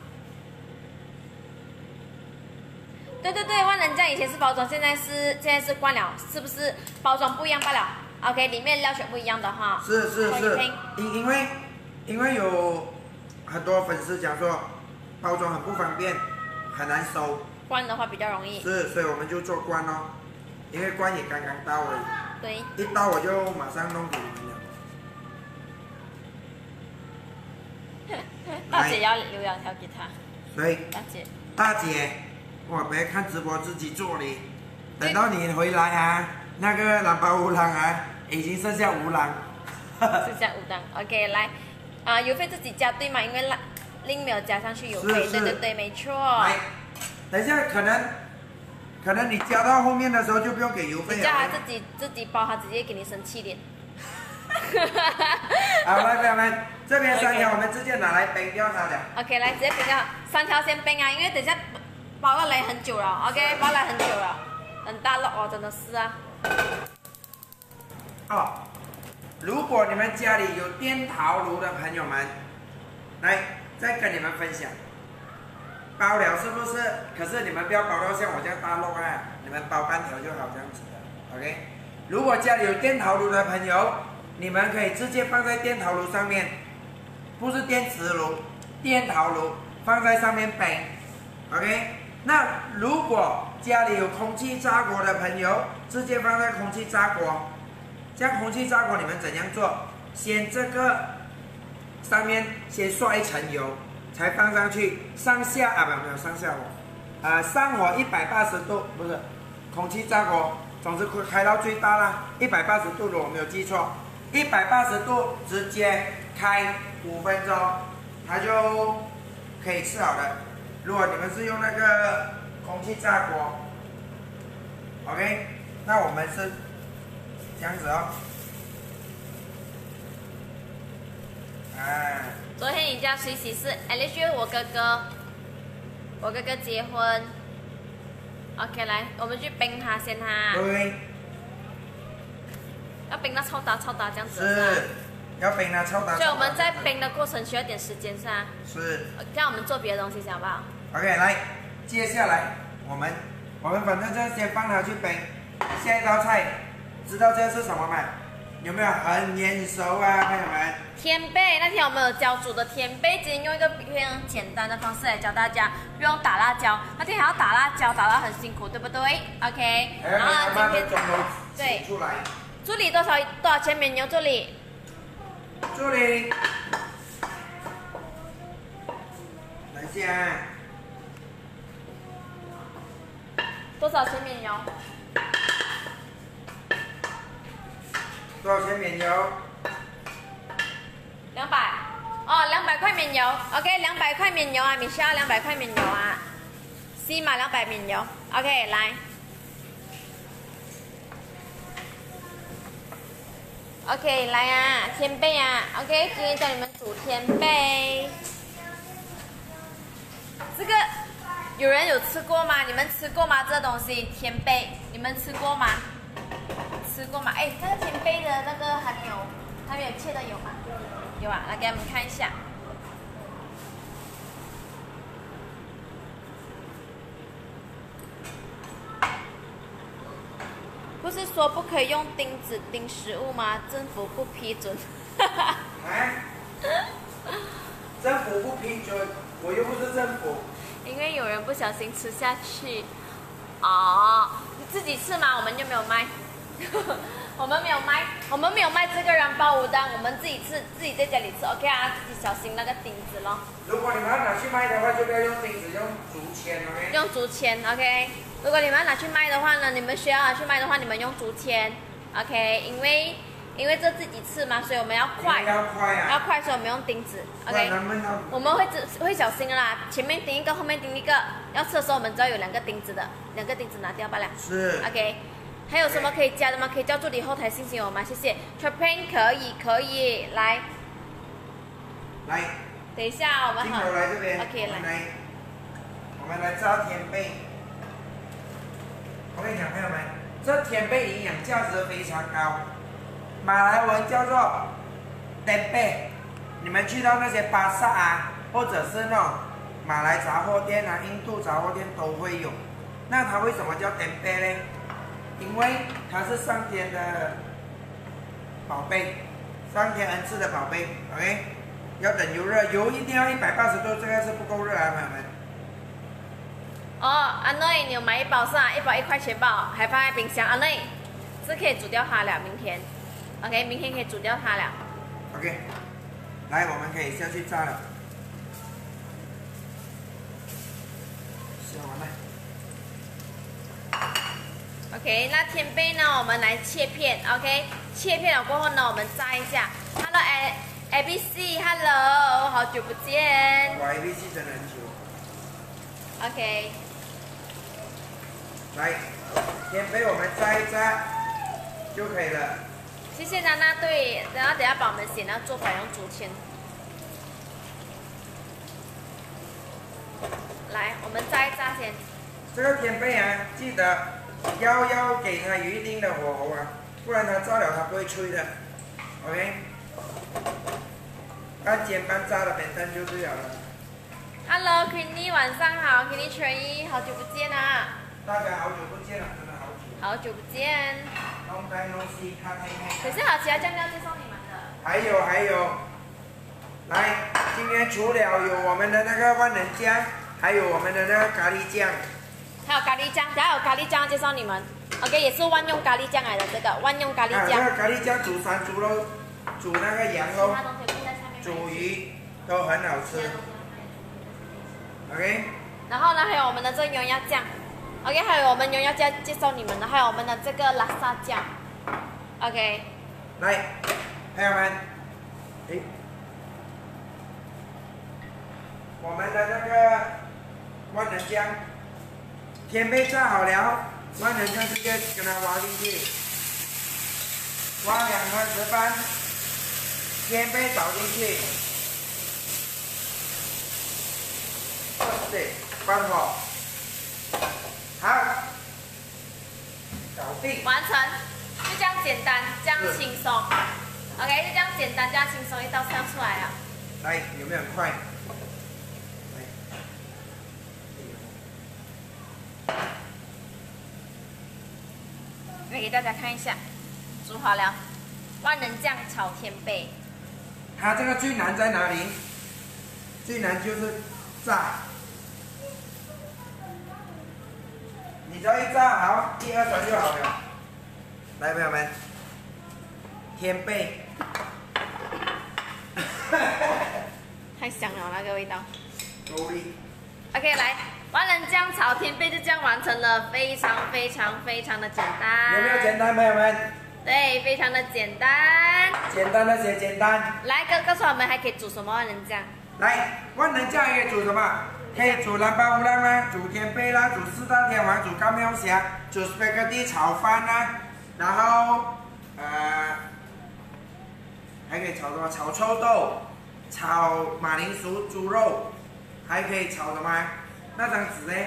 对对对，万能酱以前是包装，现在是现在是罐了，是不是包装不一样罢了 ？OK， 里面料全部一样的哈。 是是是。因因为因为有很多粉丝讲说包装很不方便，很难收。 罐的话比较容易。 是，所以我们就做罐哦，因为罐也刚刚到而已。 对。 一到我就马上弄给你们了。 大姐要留两条给他。 对。 大姐。 大姐， 我别看直播自己做嘞，等到你回来啊，那个蓝包五郎啊，已经剩下五郎。 剩下五档 ，OK， 来，啊，邮费自己加对吗？因为另没有加上去邮费，对对对，没错。 来，等一下可能，可能你加到后面的时候就不用给邮费了。 你叫他自己自己包，他直接给你生气脸。 好，来朋友们，这边三条我们直接拿来冰掉它的。 OK， 来直接冰掉，三条先冰啊，因为等一下包了来很久了 ，OK， 包来很久了，很大粒哦，真的是啊。 哦。如果你们家里有电陶炉的朋友们，来再跟你们分享，包了是不是？可是你们不要包到像我这样大肉啊，你们包半条就好这样子的 ，OK。如果家里有电陶炉的朋友，你们可以直接放在电陶炉上面，不是电磁炉，电陶炉放在上面冰 ，OK。那如果家里有空气炸锅的朋友，直接放在空气炸锅。这样空气炸锅你们怎样做？先这个上面先刷一层油，才放上去，上下啊不没有上下火，呃上火一百八十度，不是空气炸锅，总之开到最大啦，一百八十度如果没有记错，一百八十度直接开五分钟，它就可以吃好了。如果你们是用那个空气炸锅 ，OK， 那我们是。这样子哦，啊。 昨天你家谁喜事 ？Alicia 我哥哥，我哥哥结婚。OK， 来，我们去冰他先哈。 对。 要冰到超大超大这样子。 是。要冰到超大。 所以我们在冰的过程需要点时间是吧？ 是。 这样我们做别的东西行好不好 ？OK， 来，接下来我们我们反正就先放它去冰，下一道菜。知道这是什么吗？有没有很眼熟啊，朋友们？ 天贝，那天我们有教煮的天贝，今天用一个非常简单的方式来教大家，不用打辣椒。那天还要打辣椒，打到很辛苦，对不对 ？OK。 然后今天对， 出来。 助理多少多少钱免邮？助理。 助理。等一下。 多少钱免邮？ 多少钱免邮？ 两百。哦，两百块免邮。OK， 两百块免邮啊，米莎，两百块免邮啊。C 码两百免邮。OK， 来。OK， 来啊，天贝啊。OK， 今天教你们煮天贝。这个有人有吃过吗？你们吃过吗？这个东西天贝，你们吃过吗？吃过吗？哎，那个天贝的那个还没有，还没有切的有吗？有啊，来给我们看一下。不是说不可以用钉子钉食物吗？政府不批准。 啊？政府不批准，我又不是政府。 因为有人不小心吃下去。哦，你自己吃吗？我们就没有卖。我们没有卖，我们没有卖这个燃包五档，我们自己吃，自己在家里吃 ，OK 啊，自己小心那个钉子咯。 如果你们要拿去卖的话，就不要用钉子，用竹签 ，OK。 用竹签 ，OK。如果你们要拿去卖的话呢，你们需要拿去卖的话，你们用竹签 ，OK。因为因为这自己吃嘛，所以我们要快， 要快啊， 要快，所以我们用钉子 ，OK。我们会会小心的啦，前面钉一个，后面钉一个，要吃的时候我们知道有两个钉子的，两个钉子拿掉罢了。 是 ，OK。还有什么可以加的吗？可以叫助理后台信息我吗？谢谢。Chopin 可以，可以，来， 来， 等一下我们好。 来这边 OK， 来， 我们来炸天贝。我跟你讲，朋友们，这天贝营养价值非常高，马来文叫做 tempe。你们去到那些巴萨啊，或者是那种马来杂货店啊、印度杂货店都会有。那它为什么叫 tempe 呢？因为它是上天的宝贝，上天恩赐的宝贝 ，OK。要等油热，油一定要一百八十度，这个是不够热啊，朋友们。 哦，阿内，你有买一包是吧？一包一块钱包，还放在冰箱。阿内，是可以煮掉它了，明天 ，OK， 明天可以煮掉它了。 OK， 来，我们可以下去炸了。下完了。 OK， 那天贝呢，我们来切片 ，OK， 切片了过后呢，我们炸一下。Hello A A B C，Hello， 好久不见。 我 A B C 真的很久。 OK， 来，天贝我们炸一炸就可以了。 谢谢娜娜对，然后等下把我们写那做法用竹签。来，我们炸一炸先。 这个天贝啊，记得。要要给它有一定的火候啊，不然它炸了它不会脆的。OK， 半煎半炸的便当就对了。 Hello Queenie， 晚上好 ，Queenie Cherry， 好久不见啊！ 大家好久不见了，真的好久。 好久不见。 Long time no see，看看看。 可是好其他酱料介绍你们的。 还有还有，来，今天除了有我们的那个万能酱，还有我们的那个咖喱酱。 还有咖喱酱，等下有咖喱酱介绍你们。OK， 也是万用咖喱酱来的，这个万用咖喱酱。 啊，那个咖喱酱煮山猪肉，煮那个羊肉，煮鱼都很好吃。OK。 然后呢，还有我们的这个牛鸭酱。OK， 还有我们牛鸭酱介绍你们的，还有我们的这个拉萨酱。OK。 来，朋友们，诶，我们的那个万能酱。天贝炸好了，万能酱直接给它挖进去，挖两个石斑，天贝倒进去，对，关火，好，搞定， 完成，就这样简单，这样轻松。OK， 就这样简单，这样轻松，一道菜出来了。 来，有没有很快？ 来给大家看一下，煮好了，万能酱炒天贝。 它这个最难在哪里？最难就是炸。你只要一炸好，一二三就好了。来，朋友们，天贝， 太香了那个味道。 够力。 OK， 来。万能酱炒天贝就这样完成了，非常非常非常的简单。 有没有简单，朋友们？ 对，非常的简单。 简单的写简单。 来，告告诉我们还可以煮什么万能酱？ 来，万能酱可以煮什么？可以煮南巴乌浪啦，煮天贝啦，煮四大天王，煮高妙虾，煮 spaghetti 炒饭啦，然后呃还可以炒什么？炒臭豆，炒马铃薯猪肉，还可以炒什么？那张纸呢？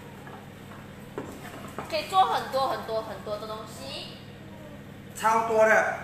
可以做很多很多很多的东西， 超多的。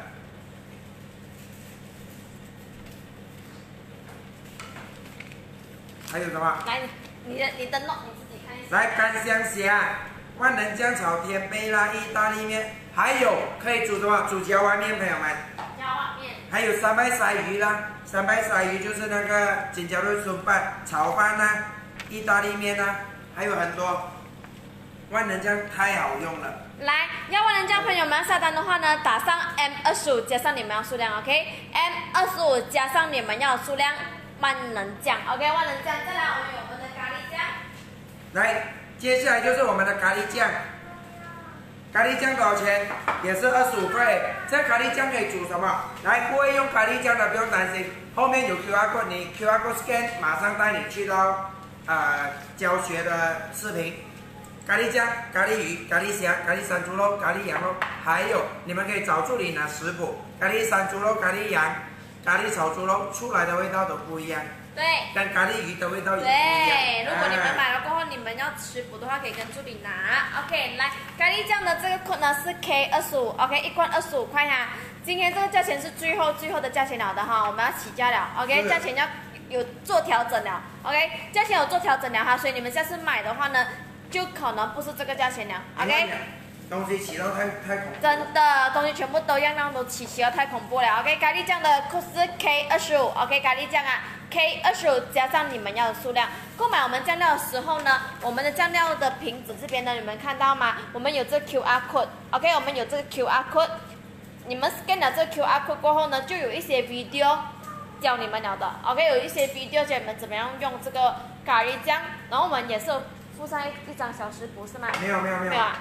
还有什么？ 来，你的你的 note 你自己看一下。 来，干香虾、万能酱炒天贝啦，意大利面，还有可以煮什么？煮荞麦面，朋友们。 荞麦面。 还有三白鳃鱼啦，三白鳃鱼就是那个尖椒肉松饭、炒饭啦。意大利面啊，还有很多，万能酱太好用了。 来，要万能酱朋友们下单的话呢，打上 M 二十五加上你们要数量 ，OK？M 二十五加上你们要数量万能酱 ，OK？ 万能酱，再来我们有我们的咖喱酱。 来，接下来就是我们的咖喱酱。咖喱酱多少钱？也是二十五块。这咖喱酱可以煮什么？来，不会用咖喱酱的不用担心，后面有 Q R code， 你 Q R code scan， 马上带你去到。呃，教学的视频，咖喱酱、咖喱鱼、咖喱虾、咖喱山猪肉、咖喱羊肉，还有你们可以找助理拿食谱，咖喱山猪肉、咖喱羊、咖喱炒猪肉出来的味道都不一样。 对。 跟咖喱鱼的味道也不一样。 对，如果你们买了过后，你们要食谱的话，可以跟助理拿。OK， 来，咖喱酱的这个 code 呢是 K 二十五 ，OK， 一罐二十五块哈。今天这个价钱是最后最后的价钱了的哈，我们要起价了 ，OK， 价钱要。有做调整了 ，OK， 价钱有做调整了哈，所以你们下次买的话呢，就可能不是这个价钱了 ，OK。 东西起到太太恐怖。 真的，东西全部都样样都起，起到太恐怖了 ，OK。咖喱酱的 code 是 K 二十五 ，OK， 咖喱酱啊 ，K 二十五加上你们要的数量。购买我们酱料的时候呢，我们的酱料的瓶子这边呢，你们看到吗？我们有这个 Q R code，OK， 我们有这个 Q R code。你们 scan 了这个 Q R code 过后呢，就有一些 video。教你们了的 ，OK， 有一些 video 教你们怎么样用这个咖喱酱，然后我们也是附上一张小食谱，是吗？ 没有没有没有。 没有啊。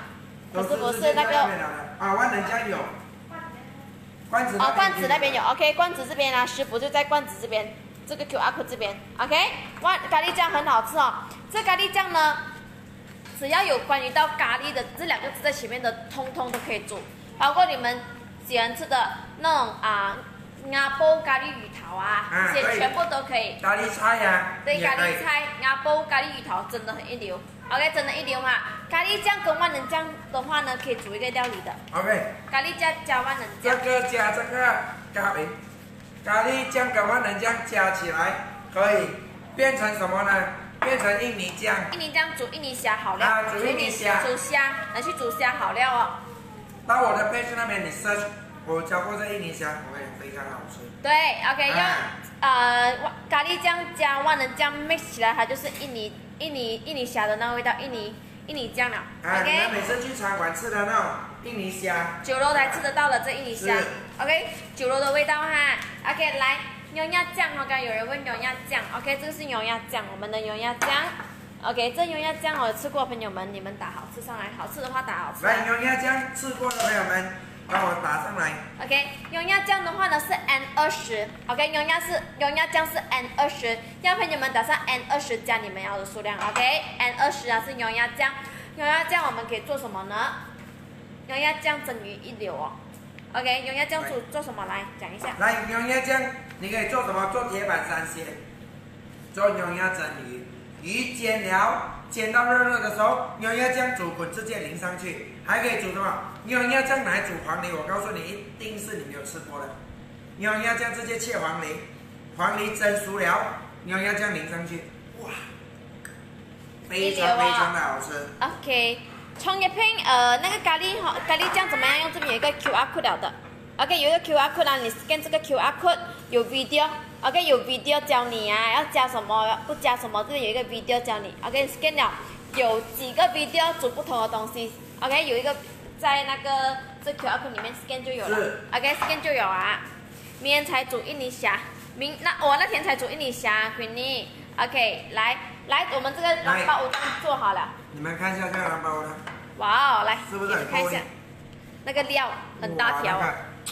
可是不是那个啊，万能酱有。罐子哦，罐子那边有 ，OK， 罐子这边啊，师傅就在罐子这边，这个 Q R code 这边 ，OK， 哇，咖喱酱很好吃哦。这咖喱酱呢，只要有关于到咖喱的这两个字在前面的，通通都可以煮，包括你们喜欢吃的那种啊，鸭煲咖喱鱼头啊，这些全部都可以。 咖喱菜呀。 对，咖喱菜、鸭煲咖喱鱼头真的很一流。OK， 真的一流嘛。咖喱酱跟万能酱的话呢，可以煮一个料理的。 OK。 咖喱酱加万能酱。 这个加这个咖喱，咖喱酱跟万能酱加起来可以变成什么呢？变成印尼酱。 印尼酱煮印尼虾好料。 啊，煮印尼虾。 煮虾，拿去煮虾好料哦。 到我的 page 那边你 search， 我教过这印尼虾，我也非常好吃。 对 ，OK， 用、啊、呃咖喱酱加万能酱 mix 起来，它就是印尼。印尼印尼虾的那个味道，印尼印尼酱了。 啊，你们每次去餐馆吃的那种印尼虾， 酒楼才吃得到的这印尼虾。OK， 酒楼的味道哈。OK， 来牛鸭酱哦，刚刚有人问牛鸭酱 ，OK， 这个是牛鸭酱，我们的牛鸭酱。OK， 这牛鸭酱我吃过，朋友们，你们打好吃上来，好吃的话打好吃。 来，牛鸭酱吃过的朋友们，帮我打上来。 OK， 牛鸭酱的话呢是 N 二十 ，OK， 牛鸭是牛鸭酱是 N 二十，要朋友们打上 N 二十加你们要的数量 ，OK，N 二十啊是牛鸭酱，牛鸭酱我们可以做什么呢？牛鸭酱蒸鱼一流哦 ，OK， 牛鸭酱做做什么来讲一下？ 来，牛鸭酱你可以做什么？做铁板三鲜，做牛鸭蒸鱼，鱼煎了。煎到热热的时候，牛鸭酱煮滚直接淋上去，还可以煮什么？牛鸭酱来煮黄梨，我告诉你，一定是你没有吃过的。牛鸭酱直接切黄梨，黄梨蒸熟了，牛鸭酱淋上去，哇，非常非常的好吃。 OK， 创业拼呃那个咖喱哈咖喱酱怎么样用？这边有一个 Q R code 了的 ，OK， 有一个 Q R code 啊，你 scan 这个 Q R code 有 video。OK， 有 video 教你啊，要加什么，不加什么，这里有一个 video 教你。OK，scan 了，有几个 video 煮不同的东西。OK， 有一个在那个这 Q R code 里面 scan 就有了。OK，scan 就有啊。明天才煮印尼虾，明那我那天才煮印尼虾 ，Queenie。OK， 来来，我们这个蓝包我做好了。 你们看一下这个蓝包呢？ 哇哦，来， 是不是很看一下，那个料很大条。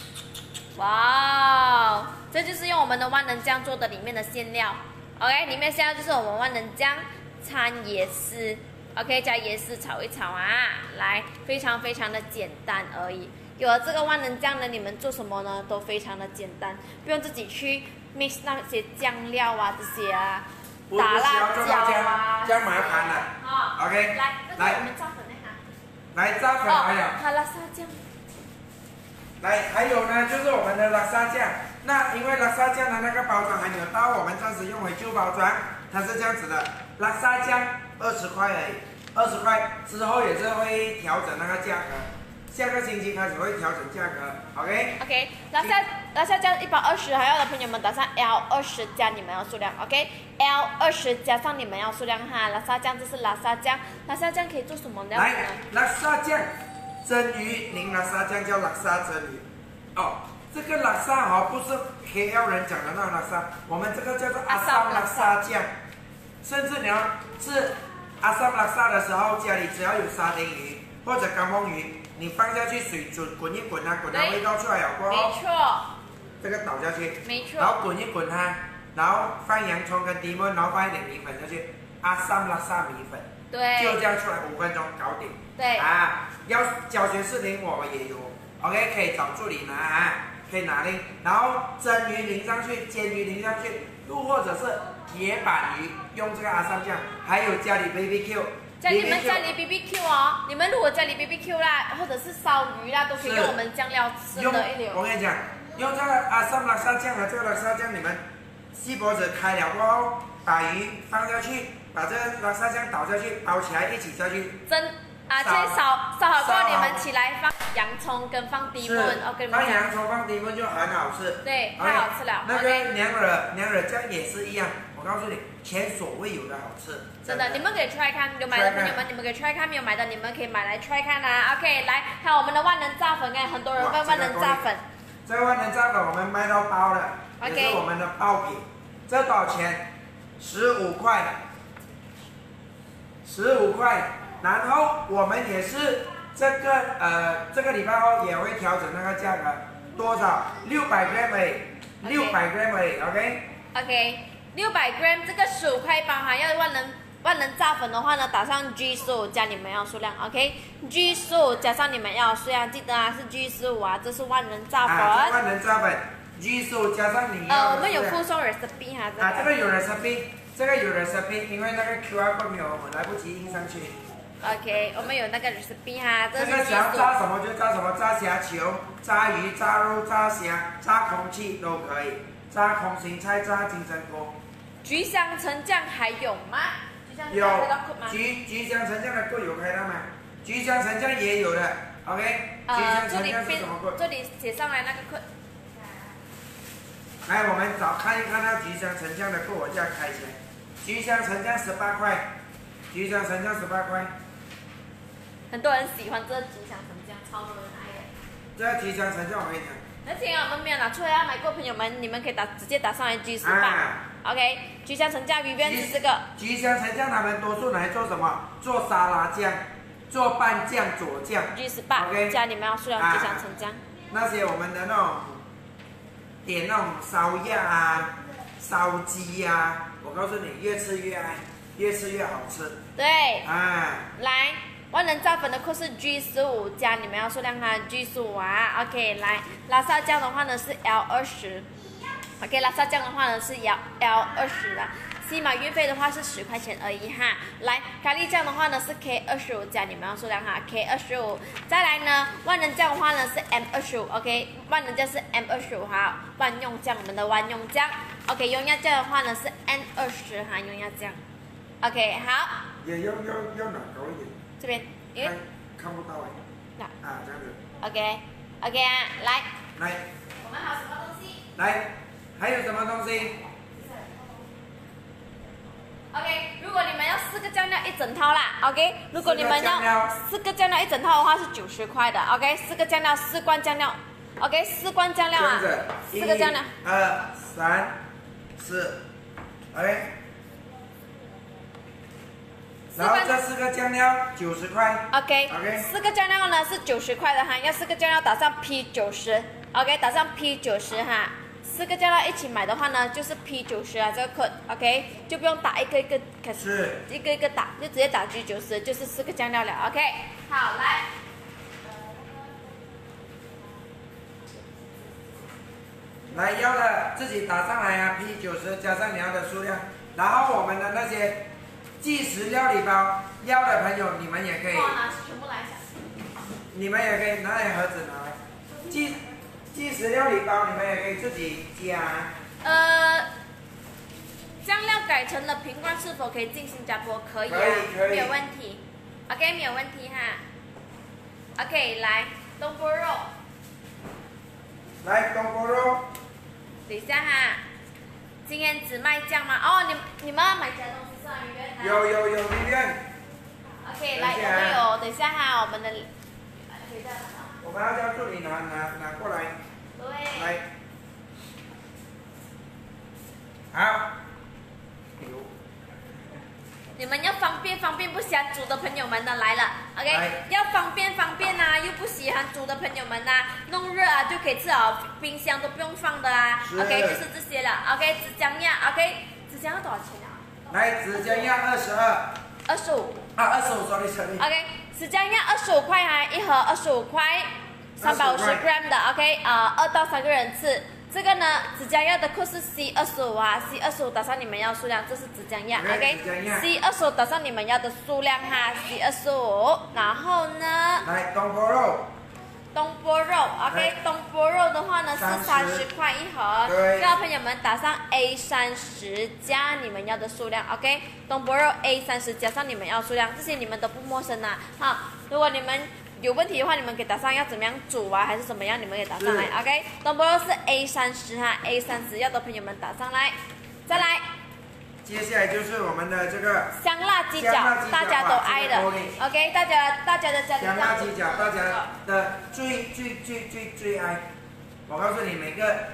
哇哦，这就是用我们的万能酱做的里面的馅料 ，OK， 里面馅料就是我们万能酱掺椰丝 ，OK， 加椰丝炒一炒啊，来，非常非常的简单而已。有了这个万能酱呢，你们做什么呢都非常的简单，不用自己去 mix 那些酱料啊这些啊，打辣椒啊， 这样麻烦了。 啊 ，OK， 来，来，我们炸粉那哈， 来炸粉还有， 它拉沙酱。 来，还有呢，就是我们的拉沙酱。那因为拉沙酱的那个包装还没有到，我们暂时用回旧包装。它是这样子的，拉沙酱二十块而已，二十块之后也是会调整那个价格，下个星期开始会调整价格 ，OK？OK，、 okay? 拉沙拉沙酱一包二十，还要的朋友们打上 L 二十加你们要数量 ，OK？L 二十加上你们要数量哈，拉沙酱这是拉沙酱，拉沙酱可以做什么呢？ 来，拉沙酱。蒸鱼淋拉沙酱叫拉沙蒸鱼，哦，这个拉沙哦不是 K L 人讲的那种拉沙，我们这个叫做阿萨拉沙酱。甚至你要吃阿萨拉沙的时候，家里只要有沙丁鱼或者干梦鱼，你放下去水煮滚一滚啊，滚到味道出来了过后， 没错， 这个倒下去， 没错， 然后滚一滚它，然后放洋葱跟低焖，然后放一点米粉下去，阿萨拉沙米粉。 对， 就这样出来，五分钟搞定。 对啊，要教学视频我也有 ，OK， 可以找助理拿啊，可以拿拎，然后蒸鱼淋上去，煎鱼淋上去，又或者是铁板鱼，用这个阿三酱，还有家里 B B Q。 家里你们家里 B B Q 哦，你们如果家里 B B Q 啦，或者是烧鱼啦，都可以用我们酱料吃的一流。 我跟你讲，用这个阿三拉沙酱和这个拉沙酱，你们锡箔纸开了过后，把鱼放下去。把这个拉沙酱倒下去，包起来一起下去蒸啊，先烧烧好过后，你们起来放洋葱跟放低焖 ，OK， 放洋葱放低焖就很好吃， 对，太好吃了。 那个娘惹娘惹酱也是一样，我告诉你，前所未有的好吃。 真的，你们可以 try 看，有买的朋友们，你们可以 try 看，没有买的你们可以买来 try 看啊。OK， 来，看我们的万能炸粉，哎，很多人问万能炸粉。 这个万能炸粉我们卖到包了，也是我们的爆品。这多少钱？十五块。十五块，然后我们也是这个呃这个礼拜后也会调整那个价格，多少？六百 gram 而已，六百 gram 而已 ，OK。 OK， 六百 gram 这个十五块包含要万能万能炸粉的话呢，打上 G 十五加你们要数量 ，OK，G 十五加上你们要数量，记得啊是 G 十五啊，这是万能炸粉。 啊，万能炸粉 G 十五加上你要。 呃，我们有附送 recipe 哈，这个。 啊，这个有 recipe， 这个有 recipe， 因为那个 Q R code 没有，我们来不及印上去。 OK， 我们有那个 recipe 哈，这是这个想要炸什么就炸什么，炸虾球、炸鱼、炸肉、炸虾、炸空气都可以，炸空心菜、炸金针菇。 菊香橙酱还有吗？ 有菊菊香橙酱的柜有开到吗？菊香橙酱也有的 ，OK。菊香橙酱是什么柜？ 这里写上来那个柜。 来，我们找看一看那菊香橙酱的柜，我这样开起来。菊香橙酱十八块，菊香橙酱十八块。 很多人喜欢这菊香橙酱，超多人爱的。 这个菊香橙酱我跟你讲。 而且我们没有拿出来要买过，朋友们，你们可以打直接打上来 G 十八、 啊、 ，OK， 菊香橙酱鱼边是这个。 菊香橙酱他们多数拿来做什么？做沙拉酱，做拌酱、佐酱。 G 十八 ，OK， 加你们要数量菊香橙酱、啊。 那些我们的那种点那种烧鸭啊、烧鸡呀、啊，我告诉你，越吃越爱，越吃越好吃。 对。 啊。 来。万能炸粉的扣是 G 十五加，你们要数量它 G 十五啊 ，OK， 来拉萨酱的话呢是 L 二十 ，OK， 拉萨酱的话呢是 L L 二十的，西马运费的话是十块钱而已哈。来咖喱酱的话呢是 K 二十五加，你们要数量哈 K 二十五。再来呢万能酱的话呢是 M 二十五 ，OK， 万能酱是 M 二十五哈，万用酱我们的万用酱 ，OK， 用药酱的话呢是 N 二十哈，用药酱 ，OK， 好。 也要要要哪高一点。 这边，因为看看不到哎。 那啊，这样子。 OK，OK 啊，来。 来。 我们还有什么东西？ 来，还有什么东西 ？OK， 如果你们要四个酱料一整套啦 ，OK， 如果你们要四个酱料一整套的话是九十块的 ，OK， 四个酱料四罐酱料 ，OK， 四罐酱料啊，四个酱料。 一、二、三、四 ，OK。然后这四个酱料九十块 ，OK， OK， 四个酱料呢是九十块的哈，要四个酱料打上 P 九十 ，OK， 打上 P 九十哈，四个酱料一起买的话呢就是 P 九十啊，这个 code，OK， 就不用打一个一个开始，一个一个打，就直接打 G 九十，就是四个酱料了 ，OK， 好来， 来要的自己打上来啊 ，P 九十加上你要的数量，然后我们的那些。即食料理包要的朋友，你们也可以。 全部来一下。 你们也可以拿点盒子拿来。即即食料理包，你们也可以自己加。 呃，酱料改成了瓶罐，是否可以进新加坡？可以啊， 可以可以没有问题。OK， 没有问题哈。OK， 来东坡肉。 来东坡肉。 等一下哈，今天只卖酱吗？哦，你你们要买其他东西。 有有有医院。 OK， 来，我们有，等一下哈，我们的， 我们要叫助理拿拿拿过来。 对。 来。好。 你们要方便方便不喜欢煮的朋友们呢来了 ，OK， 要方便方便啊，又不喜欢煮的朋友们呐、啊，弄热啊就可以吃好，冰箱都不用放的啊 ，OK， 就是这些了 ，OK， 紫姜鸭 ，OK， 紫姜要多少钱啊？ 来，紫姜鸭二十二， 二十五啊，二十五，sorry sorry。 OK， 紫姜鸭二十五块哈，一盒二十五块，三百五十 gram 的 ，OK， 啊、呃，二到三个人吃。这个呢，紫姜鸭的扣是 C 二十五啊 ，C 二十五打上你们要数量，这是紫姜鸭 ，OK，C 二十五打上你们要的数量哈 ，C 二十五，然后呢， 来东坡肉。 东坡肉 ，OK， 东坡肉的话呢是三十块一盒， 对， 要朋友们打上 A 三十加你们要的数量 ，OK， 东坡肉 A 三十加上你们要数量，这些你们都不陌生呐、啊，好，如果你们有问题的话，你们可以打上要怎么样煮啊，还是怎么样，你们可以打上来 ，OK， 东坡肉是 A 三十哈 ，A 三十要的朋友们打上来，再来。 接下来就是我们的这个香辣鸡脚，大家都爱的 ，OK， 大家大家的家里香辣鸡脚，大家的最最最最最爱。我告诉你，每个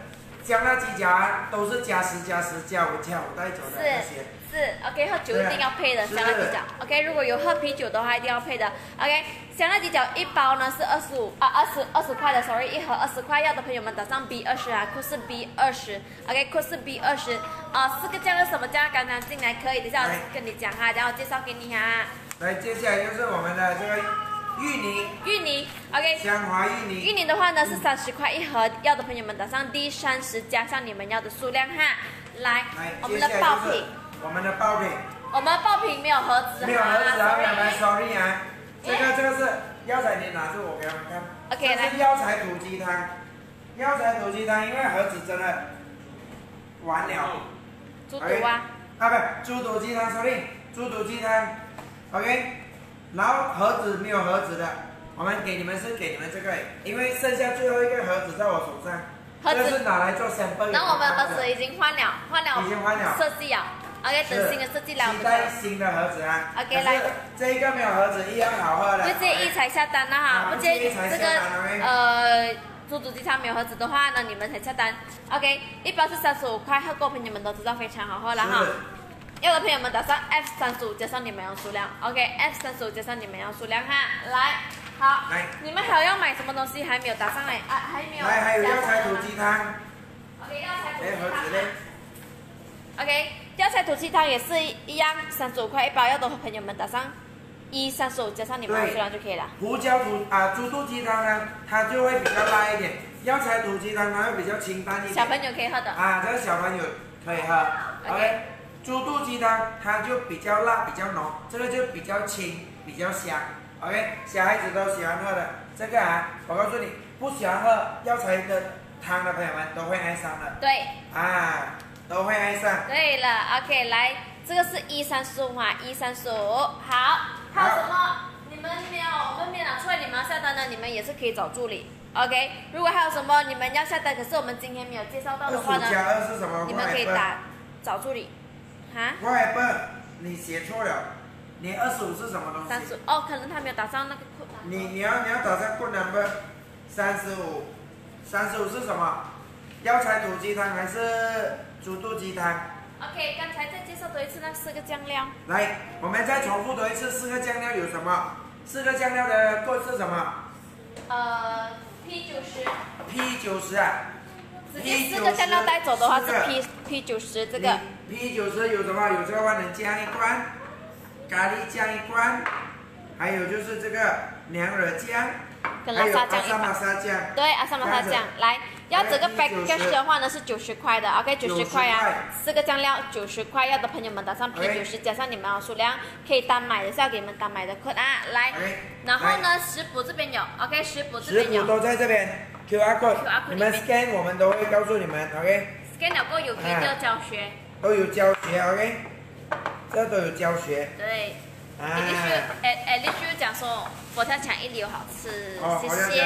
香辣鸡脚啊，都是加时加时加五加五带走的那些。 是 ，OK， 喝酒一定要配的香辣鸡脚。OK， 如果有喝啤酒的话，一定要配的。OK， 香辣鸡脚一包呢是二十五啊，二十二十块的 ，sorry， 一盒二十块，要的朋友们打上 B 二十啊，酷是 B 二十 ，OK， 酷是 B 二十啊，四个酱是什么酱？刚刚进来可以，等下我跟你讲哈，然后介绍给你哈。 来，接下来就是我们的这个芋泥。 芋泥 ，OK。 香滑芋泥。 芋泥的话呢是三十块一盒，要的朋友们打上 D 三十，加上你们要的数量哈。来，我们的爆品。 我们的爆品。 我们爆品没有盒子哈。 没有盒子啊，朋友们 ，sorry 啊。这个这个是药材，你拿住我给他们看。 OK， 来。 这是药材土鸡汤。药材土鸡汤，因为盒子真的完了。 猪肚啊。 啊，不，猪肚鸡汤 ，sorry， 猪肚鸡汤 ，OK。然后盒子没有盒子的，我们给你们是给你们这个，因为剩下最后一个盒子在我手上。 盒子这是拿来做sample。 然后我们盒子已经换了，换了。 已经换了。 设计了 ，OK， 等新的设计来。 期待新的盒子啊。 OK， 来。 这一个没有盒子一样好喝的。 不介意才下单的哈，不介意这个呃猪肚鸡汤没有盒子的话呢，你们才下单。OK， 一包是三十五块，喝过朋友们都知道非常好喝了哈。要的朋友们打上 F 三十五加上你们要数量 ，OK，F 三十五加上你们要数量哈，来，好， 来， 你们还要买什么东西还没有打上来啊？还没有。 来，还有药材土鸡汤。 OK， 药材土鸡汤。盒子嘞 ？OK， 药材土鸡汤也是一样，三十五块一包，要的朋友们打上一三十五加上你们要数量就可以了。 胡椒土啊猪肚鸡汤呢，它就会比较辣一点；药材土鸡汤它会比较清淡一点。 小朋友可以喝的。 啊，这个小朋友可以喝。OK。猪肚鸡汤它就比较辣，比较浓，这个就比较清，比较香。OK， 小孩子都喜欢喝的。这个啊，我告诉你，不喜欢喝药材的汤的朋友们都会爱上的。 对。 啊，都会爱上。 对了 ，OK， 来，这个是一三十五啊，一三十五。好，还有什么？你们没有，我们没有拿出来，你们要下单的，你们也是可以找助理。OK， 如果还有什么你们要下单，可是我们今天没有介绍到的话呢， 二十加二是什么？ 你们可以打找助理。啊？ 外笨，你写错了，你二十五是什么东西？ 三十哦，可能他没有打上那个扣。 你你要你要打上扣 number， 三十五，三十五是什么？药材土鸡汤还是猪肚鸡汤 ？OK， 刚才再介绍多一次那四个酱料。 来，我们再重复多一次，四个酱料有什么？四个酱料的code是什么？ 呃 ，P 九十。 P 九十啊。 直接四个酱料带走的话是 P P 九十这个。 P 九十有什么？有这个万能酱一罐，咖喱酱一罐，还有就是这个娘惹酱， 跟拉萨酱一包。阿萨玛莎酱。 对，阿萨玛莎酱。来，要整个 package 的话呢是九十块的 ，OK， 九十块啊，四个酱料九十块，要的朋友们打上 P 九十加上你们的数量，可以单买的是要给你们单买的 code 啊，来。然后呢，食谱这边有 ，OK， 食谱这边有。 食谱都在这边 ，Q R code， 你们 scan 我们都会告诉你们 ，OK。scan 了过有 video 教学。 都有教学 ，OK， 这都有教学。 对。啊。李律师，哎哎，律师讲说佛跳墙一流好吃，谢谢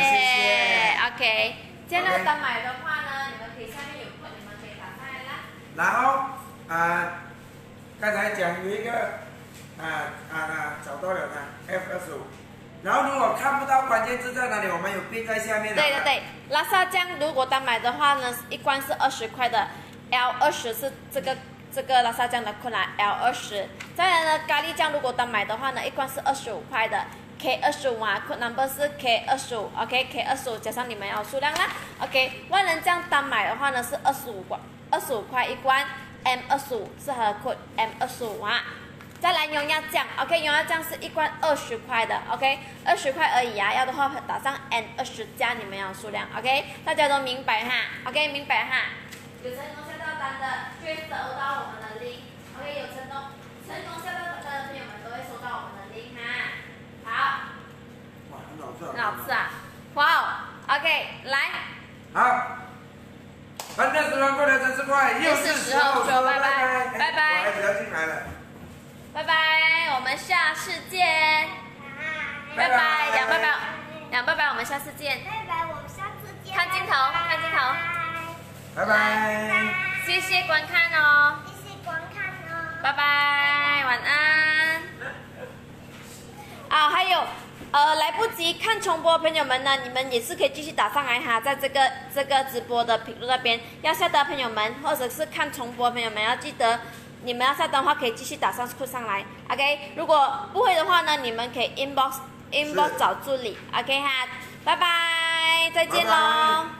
，OK。酱料单买的话呢，你们可以下面有code，你们可以打上来啦。 然后啊，刚才讲有一个啊啊啊，找到了它 F 二十五。然后如果看不到关键字在哪里，我们有编在下面的。 对对对，拉萨酱如果单买的话呢，一罐是二十块的。L 二十是这个这个拉萨酱的困难 L 二十，再来呢咖喱酱如果单买的话呢，一罐是二十五块的 K 二十五啊 ，code number 是 K 二十五 ，OK K 二十五加上你们要数量啦 ，OK 万能酱单买的话呢是二十五罐，二十五块一罐 M 二十五是它的 code M 二十五啊。再来牛轧酱 ，OK， 牛轧酱是一罐二十块的 ，OK， 二十块而已啊，要的话打上 N 二十加你们要数量 ，OK， 大家都明白哈 ，OK， 明白哈。有成功下到单的，就会收到我们的 link，OK， 有成功成功下到单的朋友们都会收到我们的 link 哈。好。 哇，很好吃。 很好吃啊！哇哦 ，OK， 来。 好。反正时光过得真是快，又是时候说拜拜， 拜拜。 我孩子要进来了。 拜拜，我们下次见。拜拜，两拜拜，两拜拜，我们下次见。 拜拜，我们下次见。 看镜头，看镜头。 拜拜。 谢谢观看哦。 谢谢观看哦。 拜拜，晚安。啊，还有呃来不及看重播的朋友们呢，你们也是可以继续打上来哈，在这个这个直播的评论那边，要下单的朋友们，或者是看重播的朋友们，要记得你们要下单的话可以继续打上扣上来 ，OK？ 如果不会的话呢，你们可以 inbox inbox 找助理 ，OK 哈，拜拜，再见喽。